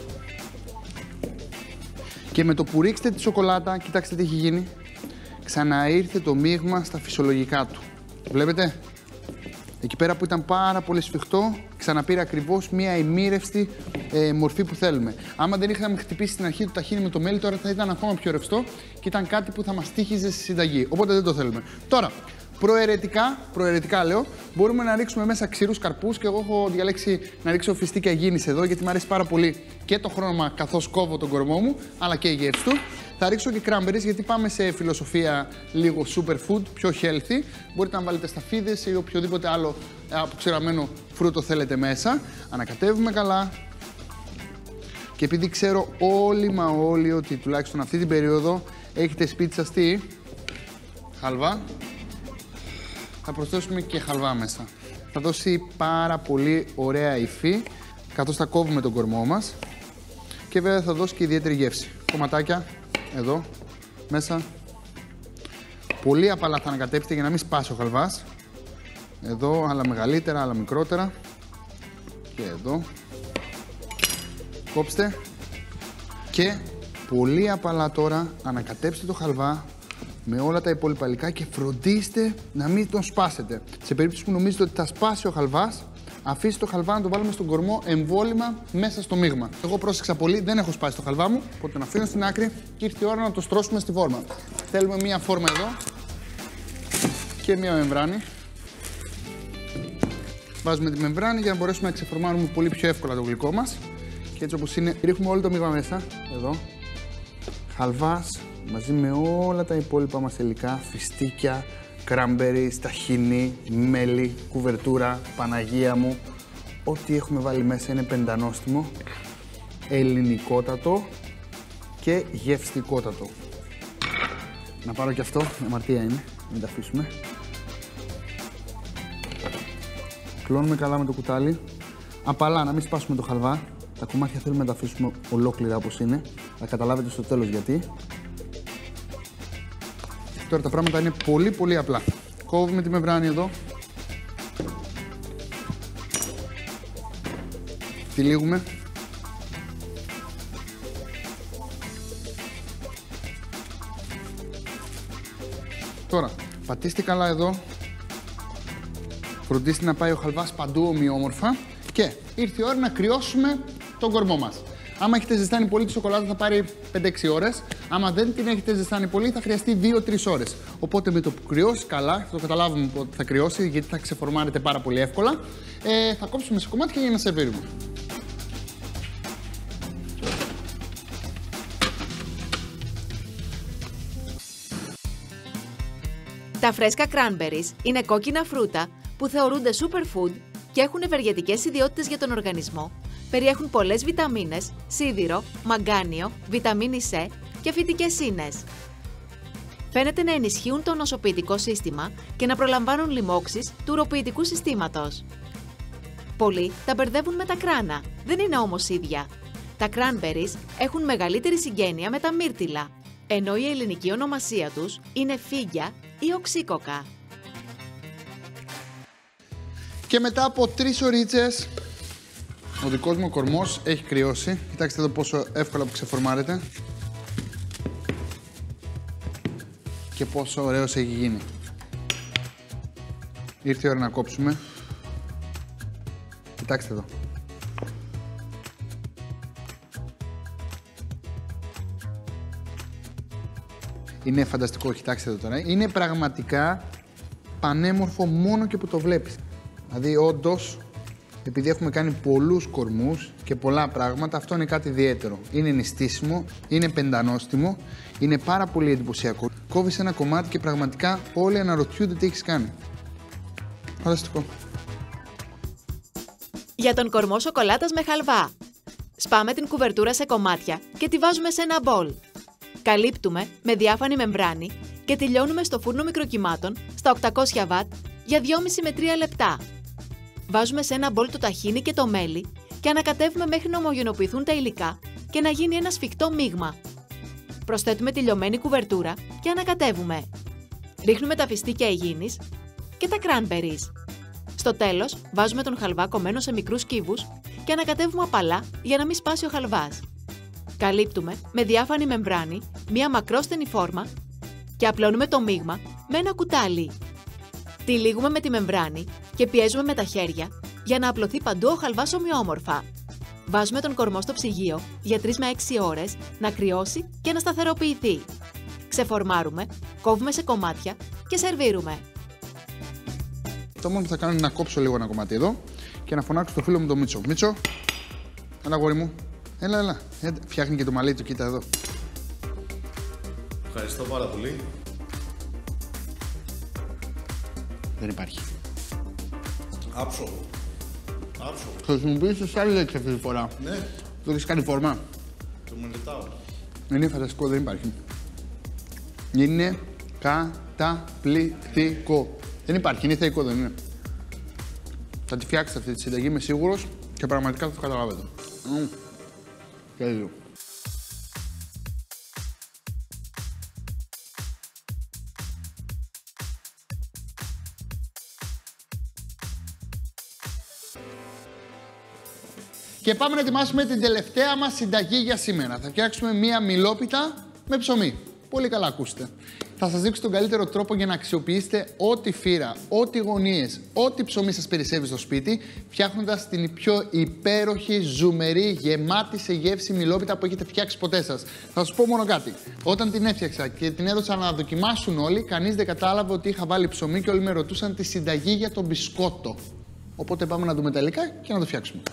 Speaker 1: Και με το που ρίξετε τη σοκολάτα, κοιτάξτε τι έχει γίνει. Ξαναήρθε το μείγμα στα φυσιολογικά του. Βλέπετε? Εκεί πέρα που ήταν πάρα πολύ σφιχτό, ξαναπήρε ακριβώς μία ημίρευστη μορφή που θέλουμε. Άμα δεν είχαμε χτυπήσει στην αρχή το ταχίνι με το μέλι, τώρα θα ήταν ακόμα πιο ρευστό και ήταν κάτι που θα μας τύχιζε στη συνταγή. Οπότε δεν το θέλουμε. Τώρα, προαιρετικά λέω, μπορούμε να ρίξουμε μέσα ξηρούς καρπούς και εγώ έχω διαλέξει να ρίξω φιστίκια γίνης εδώ γιατί μου αρέσει πάρα πολύ και το χρώμα καθώς κόβω τον κορμό μου, αλλά και η γεύση του. Θα ρίξω και cranberries γιατί πάμε σε φιλοσοφία λίγο superfood, πιο healthy. Μπορείτε να βάλετε σταφίδες ή οποιοδήποτε άλλο αποξηραμένο φρούτο θέλετε μέσα. Ανακατεύουμε καλά. Και επειδή ξέρω όλοι ότι τουλάχιστον αυτή την περίοδο έχετε σπίτι σας τι? Χαλβά. Θα προσθέσουμε και χαλβά μέσα. Θα δώσει πάρα πολύ ωραία υφή, καθώς θα κόβουμε τον κορμό μας. Και βέβαια θα δώσει και ιδιαίτερη γεύση. Κομματάκια, εδώ, μέσα. Πολύ απαλά θα ανακατέψετε για να μην σπάσει ο χαλβάς. Εδώ, άλλα μεγαλύτερα, άλλα μικρότερα. Και εδώ. Κόψτε. Και Πολύ απαλά τώρα, ανακατέψτε το χαλβά με όλα τα υπόλοιπα υλικά και φροντίστε να μην τον σπάσετε. Σε περίπτωση που νομίζετε ότι θα σπάσει ο χαλβάς, αφήστε το χαλβά να το βάλουμε στον κορμό εμβόλυμα μέσα στο μείγμα. Εγώ πρόσεξα πολύ, δεν έχω σπάσει το χαλβά μου, οπότε τον αφήνω στην άκρη και ήρθε η ώρα να το στρώσουμε στη φόρμα. Θέλουμε μία φόρμα εδώ και μία μεμβράνη. Βάζουμε τη μεμβράνη για να μπορέσουμε να ξεφορμάρουμε πολύ πιο εύκολα το γλυκό μας. Και έτσι όπως είναι, ρίχνουμε όλο το μείγμα μέσα, εδώ. Χαλβάς μαζί με όλα τα υπόλοιπα μας υλικά, φιστίκια, κράμπερι, ταχίνι, μέλι, κουβερτούρα, Παναγία μου. Ό,τι έχουμε βάλει μέσα είναι πεντανόστιμο, ελληνικότατο και γευστικότατο. Να πάρω και αυτό, αμαρτία είναι, μην τα αφήσουμε. Κλώνουμε καλά με το κουτάλι. Απαλά, να μην σπάσουμε το χαλβά. Τα κομμάτια θέλουμε να τα αφήσουμε ολόκληρα όπως είναι. Θα καταλάβετε στο τέλος γιατί. Τώρα τα πράγματα είναι πολύ πολύ απλά. Κόβουμε τη μεμβράνη εδώ. Τυλίγουμε. Τώρα, πατήστε καλά εδώ. Φροντίστε να πάει ο χαλβάς παντού ομοιόμορφα. Και ήρθε η ώρα να κρυώσουμε τον κορμό μας. Άμα έχετε ζεστάνει πολύ τη σοκολάτα θα πάρει 5-6 ώρες. Άμα δεν την έχετε ζεστάνει πολύ θα χρειαστεί 2-3 ώρες. Οπότε με το που κρυώσει καλά, θα το καταλάβουμε ότι θα κρυώσει γιατί θα ξεφορμάρετε πάρα πολύ εύκολα. Θα κόψουμε σε κομμάτια για να σερβίρουμε.
Speaker 2: Τα φρέσκα cranberries είναι κόκκινα φρούτα που θεωρούνται superfood και έχουν ευεργετικές ιδιότητες για τον οργανισμό. Περιέχουν πολλές βιταμίνες, σίδηρο, μαγκάνιο, βιταμίνη C και φυτικές ίνες. Φαίνεται να ενισχύουν το νοσοποιητικό σύστημα και να προλαμβάνουν λοιμώξεις του ουροποιητικού συστήματος. Πολλοί τα μπερδεύουν με τα κράνα, δεν είναι όμως ίδια. Τα cranberries έχουν μεγαλύτερη συγγένεια με τα μύρτιλα, ενώ η ελληνική ονομασία τους είναι φύγια ή οξύκοκα.
Speaker 1: Και μετά από 3 ωρίτσες, ο δικός μου κορμός έχει κρυώσει. Κοιτάξτε εδώ πόσο εύκολα που ξεφορμάρεται. Και πόσο ωραίος έχει γίνει. Ήρθε η ώρα να κόψουμε. Κοιτάξτε εδώ. Είναι φανταστικό, κοιτάξτε εδώ τώρα. Είναι πραγματικά πανέμορφο μόνο και που το βλέπεις. Δηλαδή, όντως, επειδή έχουμε κάνει πολλούς κορμούς και πολλά πράγματα, αυτό είναι κάτι ιδιαίτερο. Είναι νηστίσιμο, είναι πεντανόστιμο, είναι πάρα πολύ εντυπωσιακό. Κόβεις ένα κομμάτι και πραγματικά όλοι αναρωτιούνται τι έχεις κάνει. Φανταστικό.
Speaker 2: Για τον κορμό σοκολάτας με χαλβά. Σπάμε την κουβερτούρα σε κομμάτια και τη βάζουμε σε ένα μπολ. Καλύπτουμε με διάφανη μεμβράνη και τελειώνουμε στο φούρνο μικροκυμάτων στα 800 W για 2,5 με 3 λεπτά. Βάζουμε σε ένα μπολ το ταχίνι και το μέλι και ανακατεύουμε μέχρι να ομογενοποιηθούν τα υλικά και να γίνει ένα σφιχτό μείγμα. Προσθέτουμε τη λιωμένη κουβερτούρα και ανακατεύουμε. Ρίχνουμε τα φιστίκια αιγίνης και τα cranberries. Στο τέλος, βάζουμε τον χαλβά κομμένο σε μικρούς κύβους και ανακατεύουμε απαλά για να μην σπάσει ο χαλβάς. Καλύπτουμε με διάφανη μεμβράνη μία μακρόστενη φόρμα και απλώνουμε το μείγμα με ένα κουτάλι. Τυλίγουμε με τη μεμβράνη και πιέζουμε με τα χέρια για να απλωθεί παντού ο χαλβάς ομοιόμορφα. Βάζουμε τον κορμό στο ψυγείο για 3 με 6 ώρες να κρυώσει και να σταθεροποιηθεί. Ξεφορμάρουμε, κόβουμε σε κομμάτια και σερβίρουμε.
Speaker 1: Το μόνο που θα κάνω είναι να κόψω λίγο ένα κομμάτι εδώ και να φωνάξω το φίλο μου τον Μίτσο. Μίτσο, έλα αγόρι μου. Έλα. Φτιάχνει και το μαλλί του, κοίτα εδώ.
Speaker 3: Ευχαριστώ πάρα πολύ.
Speaker 1: Δεν υπάρχει.
Speaker 3: Άψογο.
Speaker 1: Χρησιμοποιήσεις άλλη λέξη αυτή τη φορά.
Speaker 3: Ναι.
Speaker 1: Το έχεις κάνει φόρμα.
Speaker 3: Το μελετάω.
Speaker 1: Είναι φανταστικό, δεν υπάρχει. Είναι καταπληκτικό. Δεν υπάρχει, είναι θεϊκό, δεν είναι. Θα τη φτιάξετε αυτή τη συνταγή, είμαι σίγουρος και πραγματικά θα το καταλάβετε. Τέλειο. Και πάμε να ετοιμάσουμε την τελευταία μας συνταγή για σήμερα. Θα φτιάξουμε μία μιλόπιτα με ψωμί. Πολύ καλά ακούστε. Θα σας δείξω τον καλύτερο τρόπο για να αξιοποιήσετε ό,τι φύρα, ό,τι γωνίες, ό,τι ψωμί σας περισσεύει στο σπίτι, φτιάχνοντας την πιο υπέροχη, ζουμερή, γεμάτη σε γεύση μιλόπιτα που έχετε φτιάξει ποτέ σας. Θα σας πω μόνο κάτι. Όταν την έφτιαξα και την έδωσα να δοκιμάσουν όλοι, κανείς δεν κατάλαβε ότι είχα βάλει ψωμί και όλοι με ρωτούσαν τη συνταγή για το μπισκότο. Οπότε πάμε να δούμε τα υλικά και να το φτιάξουμε.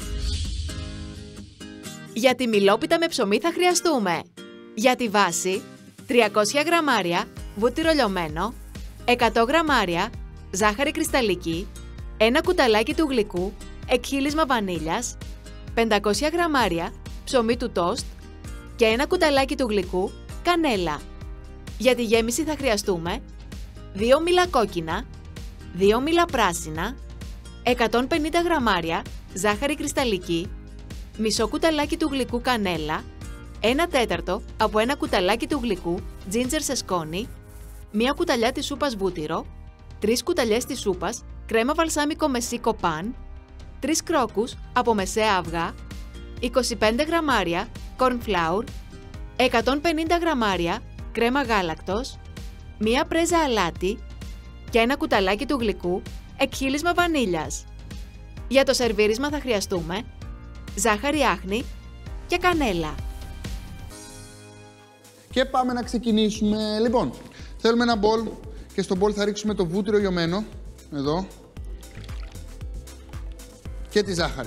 Speaker 2: Για τη μιλόπιτα με ψωμί θα χρειαστούμε για τη βάση 300 γραμμάρια βούτυρο λιωμένο, 100 γραμμάρια ζάχαρη κρυσταλλική, ένα κουταλάκι του γλυκού, εκχύλισμα βανίλιας, 500 γραμμάρια ψωμί του τόστ και ένα κουταλάκι του γλυκού κανέλα. Για τη γέμιση θα χρειαστούμε 2 μήλα κόκκινα, 2 μήλα πράσινα, 150 γραμμάρια ζάχαρη κρυσταλλική, μισό κουταλάκι του γλυκού κανέλα, 1/4 από ένα κουταλάκι του γλυκού ginger σε σκόνη, 1 κουταλιά της σούπας βούτυρο, 3 κουταλιές της σούπας κρέμα βαλσάμικο με σίκο παν, 3 κρόκους από μεσαία αυγά, 25 γραμμάρια corn flour, 150 γραμμάρια κρέμα γάλακτος, 1 πρέζα αλάτι και ένα κουταλάκι του γλυκού εκχύλισμα βανίλιας. Για το σερβίρισμα θα χρειαστούμε ζάχαρη άχνη και κανέλα.
Speaker 1: Και πάμε να ξεκινήσουμε. Λοιπόν, θέλουμε ένα μπολ και στο μπολ θα ρίξουμε το βούτυρο λιωμένο, εδώ, και τη ζάχαρη.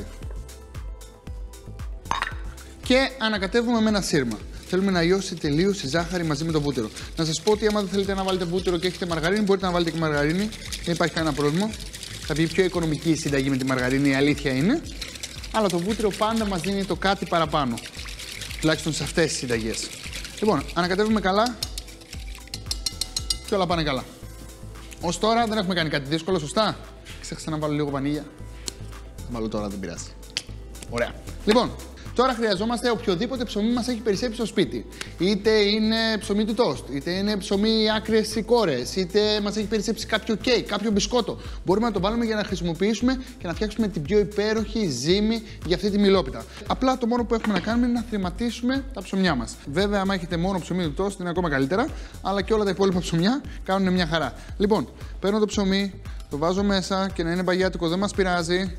Speaker 1: Και ανακατεύουμε με ένα σύρμα. Θέλουμε να λιώσει τελείως η ζάχαρη μαζί με το βούτυρο. Να σας πω ότι άμα δεν θέλετε να βάλετε βούτυρο και έχετε μαργαρίνη, μπορείτε να βάλετε και μαργαρίνη. Δεν υπάρχει κανένα πρόβλημα. Θα βγει πιο οικονομική η συνταγή με τη μαργαρίνη, η αλήθεια είναι. Αλλά το βούτυρο πάντα μας δίνει το κάτι παραπάνω. Τουλάχιστον σε αυτές τις συνταγές. Λοιπόν, ανακατεύουμε καλά και όλα πάνε καλά. Ως τώρα δεν έχουμε κάνει κάτι δύσκολο, σωστά. Ξέχασα να βάλω λίγο βανίλια. Θα βάλω τώρα, δεν πειράζει. Ωραία. Λοιπόν, τώρα χρειαζόμαστε οποιοδήποτε ψωμί μας έχει περισσέψει στο σπίτι. Είτε είναι ψωμί του τόστ, είτε είναι ψωμί άκρες ή κόρες, είτε μας έχει περισσέψει κάποιο κέικ, κάποιο μπισκότο. Μπορούμε να το βάλουμε για να χρησιμοποιήσουμε και να φτιάξουμε την πιο υπέροχη ζύμη για αυτή τη μιλόπιτα. Απλά το μόνο που έχουμε να κάνουμε είναι να θρηματίσουμε τα ψωμιά μας. Βέβαια, άμα έχετε μόνο ψωμί του τόστ, είναι ακόμα καλύτερα, αλλά και όλα τα υπόλοιπα ψωμιά κάνουν μια χαρά. Λοιπόν, παίρνω το ψωμί, το βάζω μέσα και να είναι μπαγιάτικο, δεν μας πειράζει.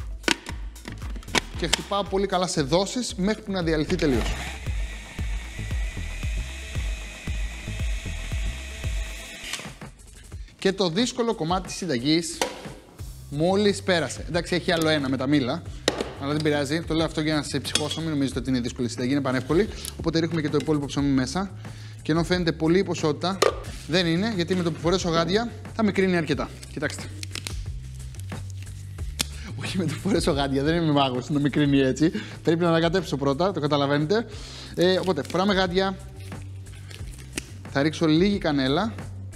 Speaker 1: Και χτυπάω πολύ καλά σε δόσεις μέχρι που να διαλυθεί τελείως. Και το δύσκολο κομμάτι της συνταγής μόλις πέρασε. Εντάξει, έχει άλλο ένα με τα μήλα, αλλά δεν πειράζει. Το λέω αυτό για να σε ψυχώσω, μην νομίζετε ότι είναι δύσκολη συνταγή, είναι πανεύκολη. Οπότε ρίχνουμε και το υπόλοιπο ψωμί μέσα. Και ενώ φαίνεται πολύ η ποσότητα, δεν είναι, γιατί με το που φορέσω γάντια θα μικρύνει αρκετά. Κοιτάξτε. Όχι με το φορέσω γάντια, δεν είμαι μάγος να μικρύνει έτσι. Πρέπει να ανακατέψω πρώτα, το καταλαβαίνετε. Οπότε φοράμε γάντια. Θα ρίξω λίγη κανέλα.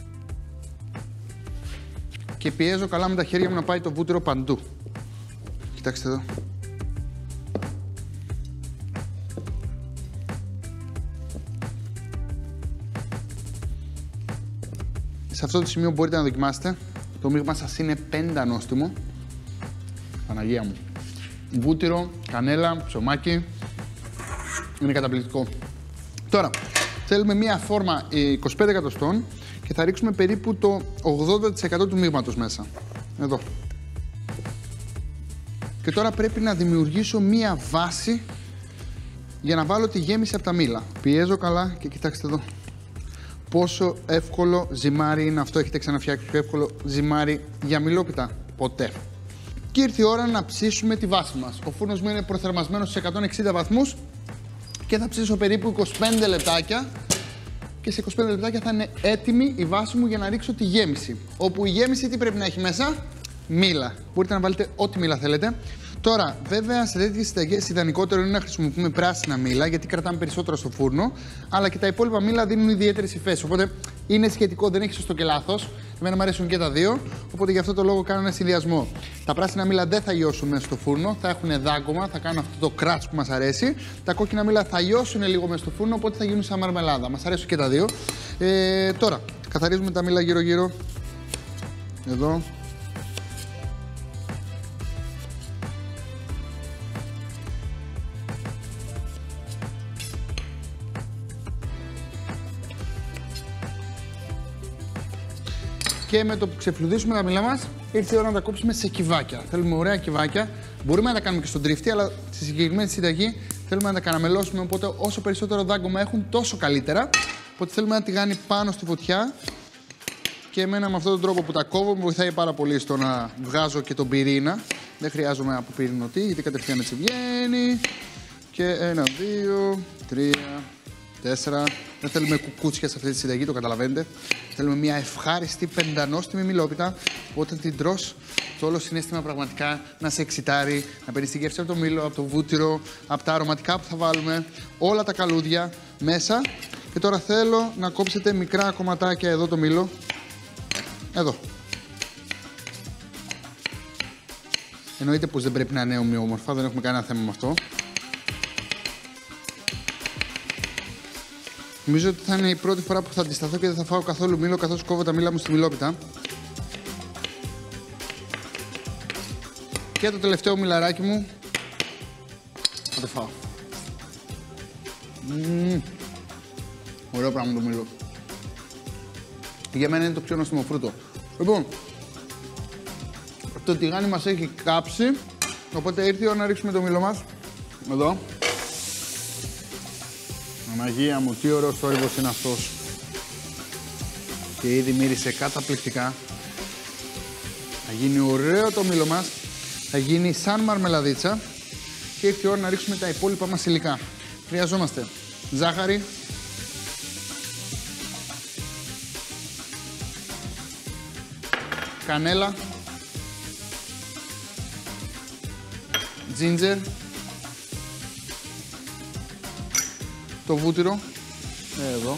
Speaker 1: Και πιέζω καλά με τα χέρια μου να πάει το βούτυρο παντού. Κοιτάξτε εδώ. Σε αυτό το σημείο μπορείτε να δοκιμάσετε. Το μείγμα σας είναι πεντανόστιμο. Παναγία μου. Βούτυρο, κανέλα, ψωμάκι. Είναι καταπληκτικό. Τώρα, θέλουμε μία φόρμα 25 εκατοστών και θα ρίξουμε περίπου το 80% του μείγματος μέσα. Εδώ. Και τώρα πρέπει να δημιουργήσω μία βάση για να βάλω τη γέμιση από τα μήλα. Πιέζω καλά και κοιτάξτε εδώ. Πόσο εύκολο ζυμάρι είναι αυτό. Έχετε ξαναφτιάξει πιο εύκολο ζυμάρι για μιλόπιτα? Ποτέ. Και ήρθε η ώρα να ψήσουμε τη βάση μας. Ο φούρνος μου είναι προθερμασμένος σε 160 βαθμούς και θα ψήσω περίπου 25 λεπτάκια. Και σε 25 λεπτάκια θα είναι έτοιμη η βάση μου για να ρίξω τη γέμιση. Όπου η γέμιση τι πρέπει να έχει μέσα? Μήλα. Μπορείτε να βάλετε ό,τι μήλα θέλετε. Τώρα, βέβαια, σε τέτοιες συνταγές ιδανικότερο είναι να χρησιμοποιούμε πράσινα μήλα, γιατί κρατάμε περισσότερο στο φούρνο, αλλά και τα υπόλοιπα μήλα δίνουν ιδιαίτερες υφές. Οπότε είναι σχετικό, δεν έχει σωστό και λάθος. Εμένα μου αρέσουν και τα δύο, οπότε γι' αυτό το λόγο κάνω ένα συνδυασμό. Τα πράσινα μήλα δεν θα λιώσουν μέσα στο φούρνο, θα έχουν δάγκωμα, θα κάνουν αυτό το κράτς που μας αρέσει. Τα κόκκινα μήλα θα λιώσουν λίγο μέσα στο φούρνο, οπότε θα γίνουν σαν μαρμελάδα. Μας αρέσουν και τα δύο. Τώρα, καθαρίζουμε τα μήλα γύρω-γύρω. Εδώ. Και με το που ξεφλουδίσουμε τα μήλα μας, ήρθε η ώρα να τα κόψουμε σε κυβάκια. Θέλουμε ωραία κυβάκια. Μπορούμε να τα κάνουμε και στον τρίφτη, αλλά στη συγκεκριμένη συνταγή θέλουμε να τα καραμελώσουμε. Οπότε όσο περισσότερο δάγκωμα έχουν, τόσο καλύτερα. Οπότε θέλουμε ένα τηγάνι πάνω στη φωτιά. Και εμένα με αυτόν τον τρόπο που τα κόβω μου βοηθάει πάρα πολύ στο να βγάζω και τον πυρήνα. Δεν χρειάζομαι από πυρηνωτή, γιατί κατευθείαν έτσι βγαίνει. Και 1, 2, 3, 4. Δεν θέλουμε κουκούτσια σε αυτή τη συνταγή, το καταλαβαίνετε. Θέλουμε μια ευχάριστη, πεντανόστιμη μιλόπιτα. Όταν την τρως, το όλο συναίσθημα πραγματικά να σε εξητάρει, να παίρνεις τη γεύση από το μήλο, από το βούτυρο, από τα αρωματικά που θα βάλουμε, όλα τα καλούδια μέσα. Και τώρα θέλω να κόψετε μικρά κομματάκια εδώ το μήλο. Εδώ. Εννοείται πως δεν πρέπει να είναι ομοιόμορφα, δεν έχουμε κανένα θέμα με αυτό. Νομίζω ότι θα είναι η πρώτη φορά που θα αντισταθώ και δεν θα φάω καθόλου μήλο καθώς κόβω τα μήλα μου στη μιλόπιτα. Και το τελευταίο μιλαράκι μου θα το φάω. Ωραίο πράγμα το μήλο. Για μένα είναι το πιο νόστιμο φρούτο. Λοιπόν, το τηγάνι μας έχει κάψει, οπότε ήρθε η ώρα να ρίξουμε το μήλο μας. Εδώ. Αναγία μου, τι ωραίος θόρυβος είναι αυτός. Και ήδη μύρισε καταπληκτικά. Θα γίνει ωραίο το μήλο μας. Θα γίνει σαν μαρμελαδίτσα. Και ήρθε η ώρα να ρίξουμε τα υπόλοιπα μας υλικά. Χρειαζόμαστε ζάχαρη. Κανέλα. Τζίντζερ. Το βούτυρο. Εδώ.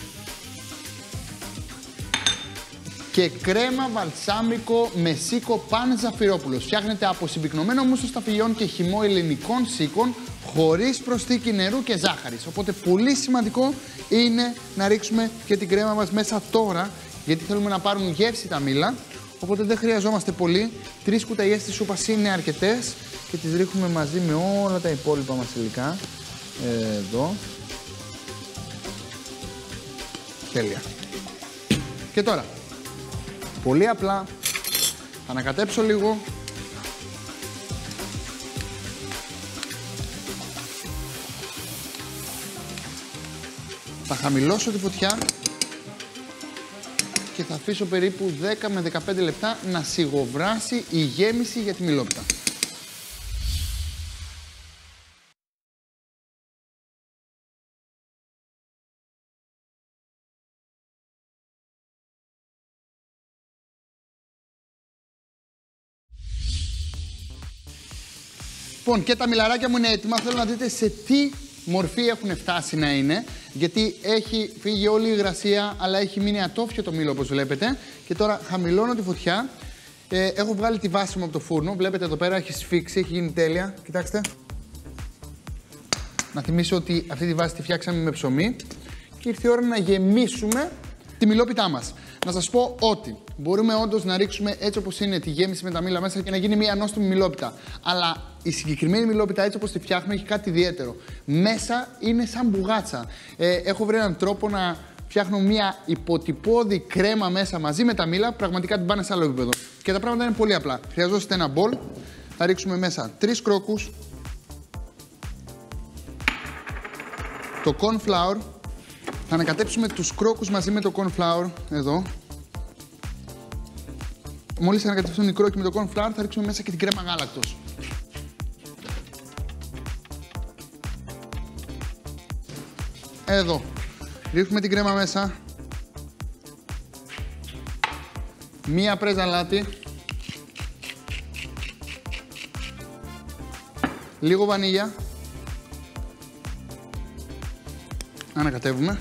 Speaker 1: Και κρέμα βαλσάμικο με σίκο παν Ζαφυρόπουλος. Φτιάχνεται από συμπυκνωμένο μουσο σταφυλιών και χυμό ελληνικών σίκων, χωρίς προσθήκη νερού και ζάχαρης. Οπότε πολύ σημαντικό είναι να ρίξουμε και την κρέμα μας μέσα τώρα, γιατί θέλουμε να πάρουν γεύση τα μήλα. Οπότε δεν χρειαζόμαστε πολύ. 3 κουταλιές της σούπας είναι αρκετές και τις ρίχνουμε μαζί με όλα τα υπόλοιπα μας υλικά. Εδώ. Τέλεια. Και τώρα, πολύ απλά, θα ανακατέψω λίγο. Θα χαμηλώσω τη φωτιά και θα αφήσω περίπου 10 με 15 λεπτά να σιγοβράσει η γέμιση για τη μιλόπιτα. Λοιπόν, και τα μιλαράκια μου είναι έτοιμα. Θέλω να δείτε σε τι μορφή έχουν φτάσει να είναι. Γιατί έχει φύγει όλη η υγρασία, αλλά έχει μείνει ατόφιο το μήλο, όπως βλέπετε. Και τώρα χαμηλώνω τη φωτιά. Έχω βγάλει τη βάση μου από το φούρνο. Βλέπετε εδώ πέρα έχει σφίξει, έχει γίνει τέλεια. Κοιτάξτε. Να θυμίσω ότι αυτή τη βάση τη φτιάξαμε με ψωμί. Και ήρθε η ώρα να γεμίσουμε τη μιλόπιτά μας. Να σας πω ότι μπορούμε όντως να ρίξουμε έτσι όπως είναι τη γέμιση με τα μήλα μέσα και να γίνει μια νόστιμη μιλόπιτα. Αλλά η συγκεκριμένη μιλόπιτα έτσι όπως τη φτιάχνουμε έχει κάτι ιδιαίτερο. Μέσα είναι σαν μπουγάτσα. Έχω βρει έναν τρόπο να φτιάχνω μια υποτυπώδη κρέμα μέσα μαζί με τα μήλα. Πραγματικά την πάνε σε άλλο επίπεδο. Και τα πράγματα είναι πολύ απλά. Χρειαζόσαστε ένα μπολ. Θα ρίξουμε μέσα 3 κρόκους. Το corn flour. Θα ανακατέψουμε τους κρόκους μαζί με το corn flour, εδώ. Μόλις ανακατευτούν οι κρόκοι με το corn flour, θα ρίξουμε μέσα και την κρέμα γάλακτος. Εδώ. Ρίχνουμε την κρέμα μέσα. Μία πρέζα αλάτι. Λίγο βανίλια. Ανακατεύουμε.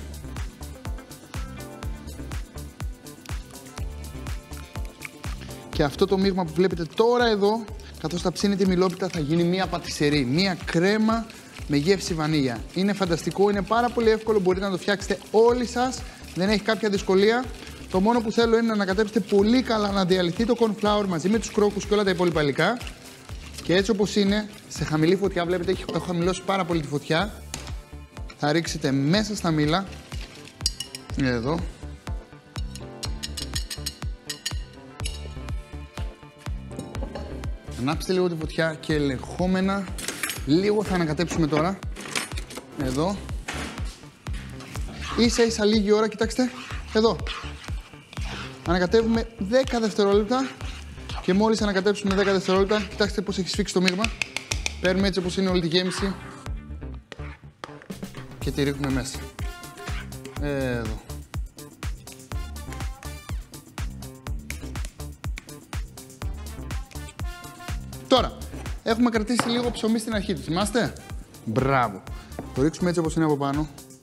Speaker 1: Και αυτό το μείγμα που βλέπετε τώρα εδώ, καθώς θα ψήνει τη μιλόπιτα, θα γίνει μία πατησερή, μία κρέμα με γεύση βανίλια. Είναι φανταστικό, είναι πάρα πολύ εύκολο, μπορείτε να το φτιάξετε όλοι σας, δεν έχει κάποια δυσκολία. Το μόνο που θέλω είναι να ανακατέψετε πολύ καλά, να διαλυθεί το corn flour μαζί με τους κρόκους και όλα τα υπόλοιπα υλικά. Και έτσι όπως είναι, σε χαμηλή φωτιά, βλέπετε, έχω χαμηλώσει πάρα πολύ τη φωτιά. Θα ρίξετε μέσα στα μήλα, εδώ. Ανάψτε λίγο τη φωτιά και ελεγχόμενα λίγο θα ανακατέψουμε τώρα. Εδώ. Ίσα ίσα λίγη ώρα, κοιτάξτε. Εδώ. Ανακατεύουμε 10 δευτερόλεπτα και μόλις ανακατέψουμε 10 δευτερόλεπτα, κοιτάξτε πώς έχει σφίξει το μείγμα. Παίρνουμε έτσι όπως είναι όλη τη γέμιση και τη ρίχνουμε μέσα. Εδώ. Τώρα, έχουμε κρατήσει λίγο ψωμί στην αρχή του, θυμάστε? Μπράβο. Το ρίξουμε έτσι όπως είναι από πάνω.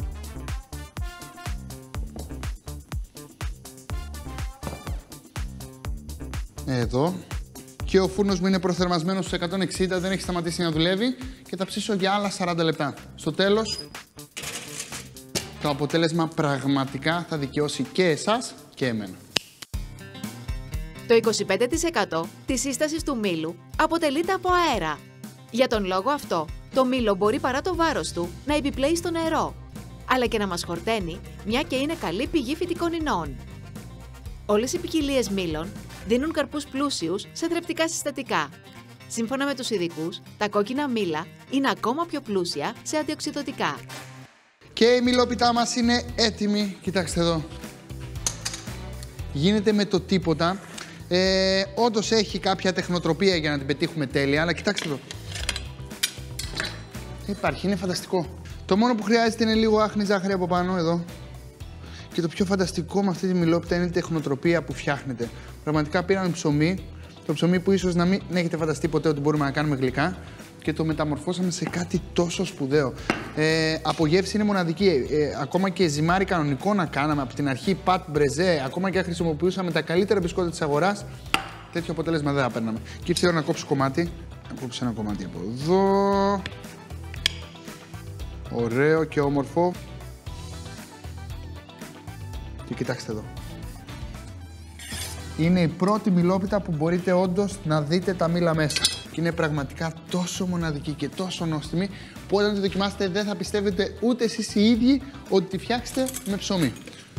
Speaker 1: Εδώ. Και ο φούρνος μου είναι προθερμασμένος στους 160, δεν έχει σταματήσει να δουλεύει και θα ψήσω για άλλα 40 λεπτά. Στο τέλος, το αποτέλεσμα πραγματικά θα δικαιώσει και εσάς και εμένα.
Speaker 2: Το 25% της σύστασης του μήλου αποτελείται από αέρα. Για τον λόγο αυτό, το μήλο μπορεί παρά το βάρος του να επιπλέει στο νερό, αλλά και να μας χορταίνει, μια και είναι καλή πηγή φυτικών ινών. Όλες οι ποικιλίες μήλων δίνουν καρπούς πλούσιους σε θρεπτικά συστατικά. Σύμφωνα με τους ειδικούς, τα κόκκινα μήλα είναι ακόμα πιο πλούσια σε αντιοξυδωτικά.
Speaker 1: Και η μιλόπιτά μας είναι έτοιμη. Κοιτάξτε εδώ. Γίνεται με το τίποτα. Όντως έχει κάποια τεχνοτροπία για να την πετύχουμε τέλεια, αλλά κοιτάξτε εδώ. Υπάρχει, είναι φανταστικό. Το μόνο που χρειάζεται είναι λίγο άχνη ζάχαρη από πάνω, εδώ. Και το πιο φανταστικό με αυτή τη μιλόπιτα είναι η τεχνοτροπία που φτιάχνεται. Πραγματικά πήραμε ψωμί, το ψωμί που ίσως να μην έχετε φανταστεί ποτέ ότι μπορούμε να κάνουμε γλυκά, και το μεταμορφώσαμε σε κάτι τόσο σπουδαίο. Από γεύση είναι μοναδική. Ακόμα και ζυμάρι κανονικό να κάναμε από την αρχή, πατ μπρεζέ, ακόμα και αν χρησιμοποιούσαμε τα καλύτερα μπισκότα της αγοράς, τέτοιο αποτέλεσμα δεν θα παίρναμε. Και ήρθε η ώρα να κόψω κομμάτι. Να κόψω ένα κομμάτι από εδώ. Ωραίο και όμορφο. Και κοιτάξτε εδώ. Είναι η πρώτη μιλόπιτα που μπορείτε όντως να δείτε τα μήλα μέσα. Και είναι πραγματικά τόσο μοναδική και τόσο νόστιμη που όταν τη δοκιμάσετε δεν θα πιστεύετε ούτε εσείς οι ίδιοι ότι τη φτιάξετε με ψωμί.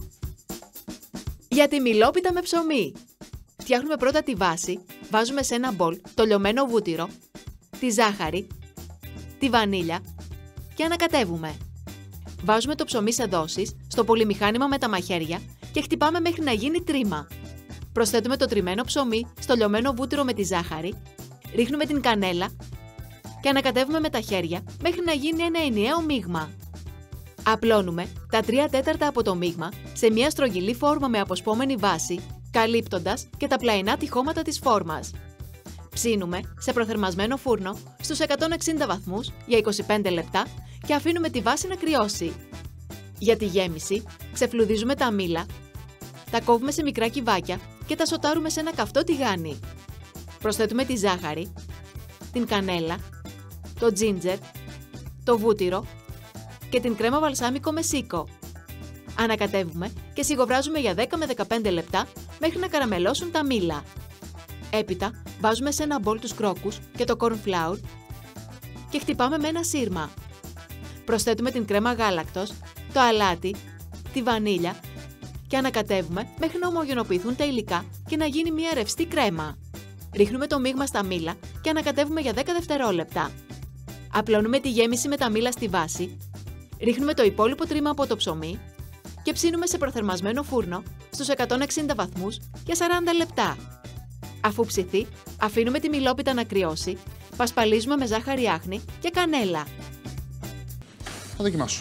Speaker 2: Για τη μιλόπιτα με ψωμί. Φτιάχνουμε πρώτα τη βάση, βάζουμε σε ένα μπολ το λιωμένο βούτυρο, τη ζάχαρη, τη βανίλια και ανακατεύουμε. Βάζουμε το ψωμί σε δόσεις στο πολυμηχάνημα με τα μαχαίρια και χτυπάμε μέχρι να γίνει τρίμα. Προσθέτουμε το τριμμένο ψωμί στο λιωμένο βούτυρο με τη ζάχαρη, ρίχνουμε την κανέλα και ανακατεύουμε με τα χέρια μέχρι να γίνει ένα ενιαίο μείγμα. Απλώνουμε τα 3/4 από το μείγμα σε μια στρογγυλή φόρμα με αποσπόμενη βάση, καλύπτοντας και τα πλαϊνά τυχώματα της φόρμας. Ψήνουμε σε προθερμασμένο φούρνο στους 160 βαθμούς για 25 λεπτά και αφήνουμε τη βάση να κρυώσει. Για τη γέμιση, ξεφλουδίζουμε τα μήλα, τα κόβουμε σε μικρά κυβάκια και τα σοτάρουμε σε ένα καυτό τηγάνι. Προσθέτουμε τη ζάχαρη, την κανέλα, το τζίντζερ, το βούτυρο και την κρέμα βαλσάμικο με σίκο. Ανακατεύουμε και σιγοβράζουμε για 10 με 15 λεπτά μέχρι να καραμελώσουν τα μήλα. Έπειτα βάζουμε σε ένα μπολ τους κρόκους και το corn flour και χτυπάμε με ένα σύρμα. Προσθέτουμε την κρέμα γάλακτος, το αλάτι, τη βανίλια και ανακατεύουμε μέχρι να ομογενοποιηθούν τα υλικά και να γίνει μια ρευστή κρέμα. Ρίχνουμε το μείγμα στα μήλα και ανακατεύουμε για 10 δευτερόλεπτα. Απλώνουμε τη γέμιση με τα μήλα στη βάση, ρίχνουμε το υπόλοιπο τρίμα από το ψωμί και ψήνουμε σε προθερμασμένο φούρνο στους 160 βαθμούς για 40 λεπτά. Αφού ψηθεί, αφήνουμε τη μιλόπιτα να κρυώσει, πασπαλίζουμε με ζάχαρη άχνη και κανέλα.
Speaker 1: Θα δοκιμάσω.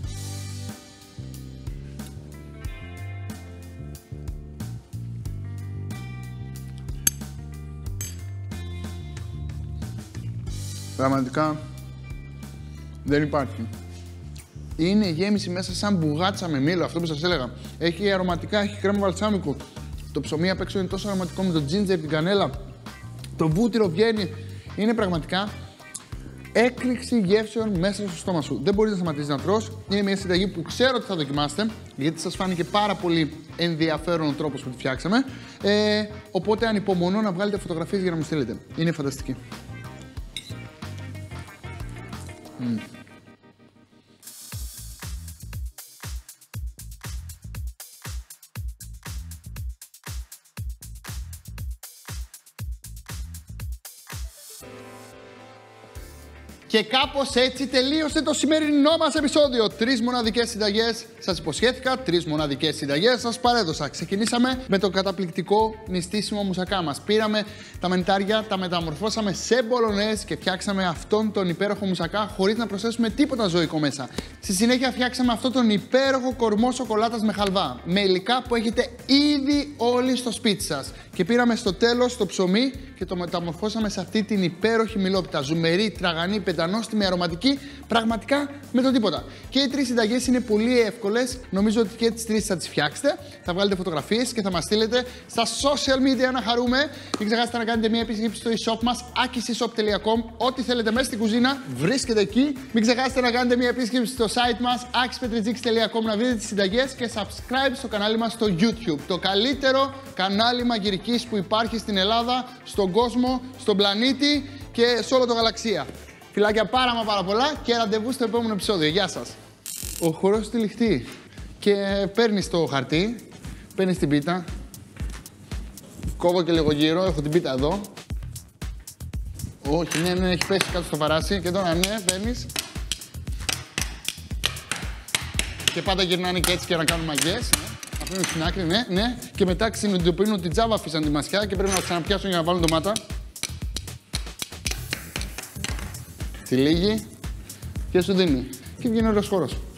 Speaker 1: Πραγματικά δεν υπάρχει. Είναι γέμιση μέσα σαν μπουγάτσα με μήλο, αυτό που σας έλεγα. Έχει αρωματικά, έχει κρέμα βαλσάμικο. Το ψωμί απ' έξω είναι τόσο αρωματικό με το τζίντζερ, την κανέλα. Το βούτυρο βγαίνει. Είναι πραγματικά έκρηξη γεύσεων μέσα στο στόμα σου. Δεν μπορείς να σταματήσεις να τρως. Είναι μια συνταγή που ξέρω ότι θα δοκιμάσετε, γιατί σας φάνηκε πάρα πολύ ενδιαφέρον ο τρόπος που τη φτιάξαμε. Οπότε ανυπομονώ να βγάλετε φωτογραφίες για να μου στείλετε. Είναι φανταστική. Και κάπως έτσι τελείωσε το σημερινό μας επεισόδιο. 3 μοναδικές συνταγές σας υποσχέθηκα, 3 μοναδικές συνταγές σας παρέδωσα. Ξεκινήσαμε με το καταπληκτικό νηστίσιμο μουσακά μας. Πήραμε τα μανιτάρια, τα μεταμορφώσαμε σε μπολονές και φτιάξαμε αυτόν τον υπέροχο μουσακά χωρίς να προσθέσουμε τίποτα ζωικό μέσα. Στη συνέχεια φτιάξαμε αυτόν τον υπέροχο κορμό σοκολάτας με χαλβά. Με υλικά που έχετε ήδη όλοι στο σπίτι σας. Και πήραμε στο τέλος το ψωμί και το μεταμορφώσαμε σε αυτή την υπέροχη μιλόπιτα. Ζουμερή, τραγανή, πεντανόστιμη, αρωματική, πραγματικά με το τίποτα. Και οι 3 συνταγές είναι πολύ εύκολες. Νομίζω ότι και τις 3 θα τις φτιάξετε. Θα βγάλετε φωτογραφίες και θα μας στείλετε στα social media να χαρούμε. Μην ξεχάσετε να κάνετε μια επίσκεψη στο e-shop μας, akisishop.com. Ό,τι θέλετε μέσα στην κουζίνα βρίσκεται εκεί. Μην ξεχάσετε να κάνετε μια επίσκεψη στο site μας, akispetritsix.com, να βρείτε τις συνταγές και subscribe στο κανάλι μας στο YouTube. Το καλύτερο κανάλι μαγειρικής που υπάρχει στην Ελλάδα, στον κόσμο, στον πλανήτη και σε όλο το γαλαξία. Φιλάκια πάρα πολλά και ραντεβού στο επόμενο επεισόδιο. Γεια σας. Ο χορός στη λιχτή. Και παίρνεις το χαρτί, παίρνεις την πίτα. Κόβω και λίγο γύρω, έχω την πίτα εδώ. Όχι, ναι, έχει πέσει κάτω στο παράσι. Και τώρα ναι, παίρνεις. Και πάντα γυρνάνε και έτσι και να κάνουν μαγιές. Αφήνουν στην άκρη, ναι. Και μετά συνειδητοποιούν ότι τζάβα αφήσαν τη μασιά και πρέπει να ξαναπιάσουν για να βάλουν ντομάτα. Τη λίγη και σου δίνει. Και βγαίνει ωραίος χώρος.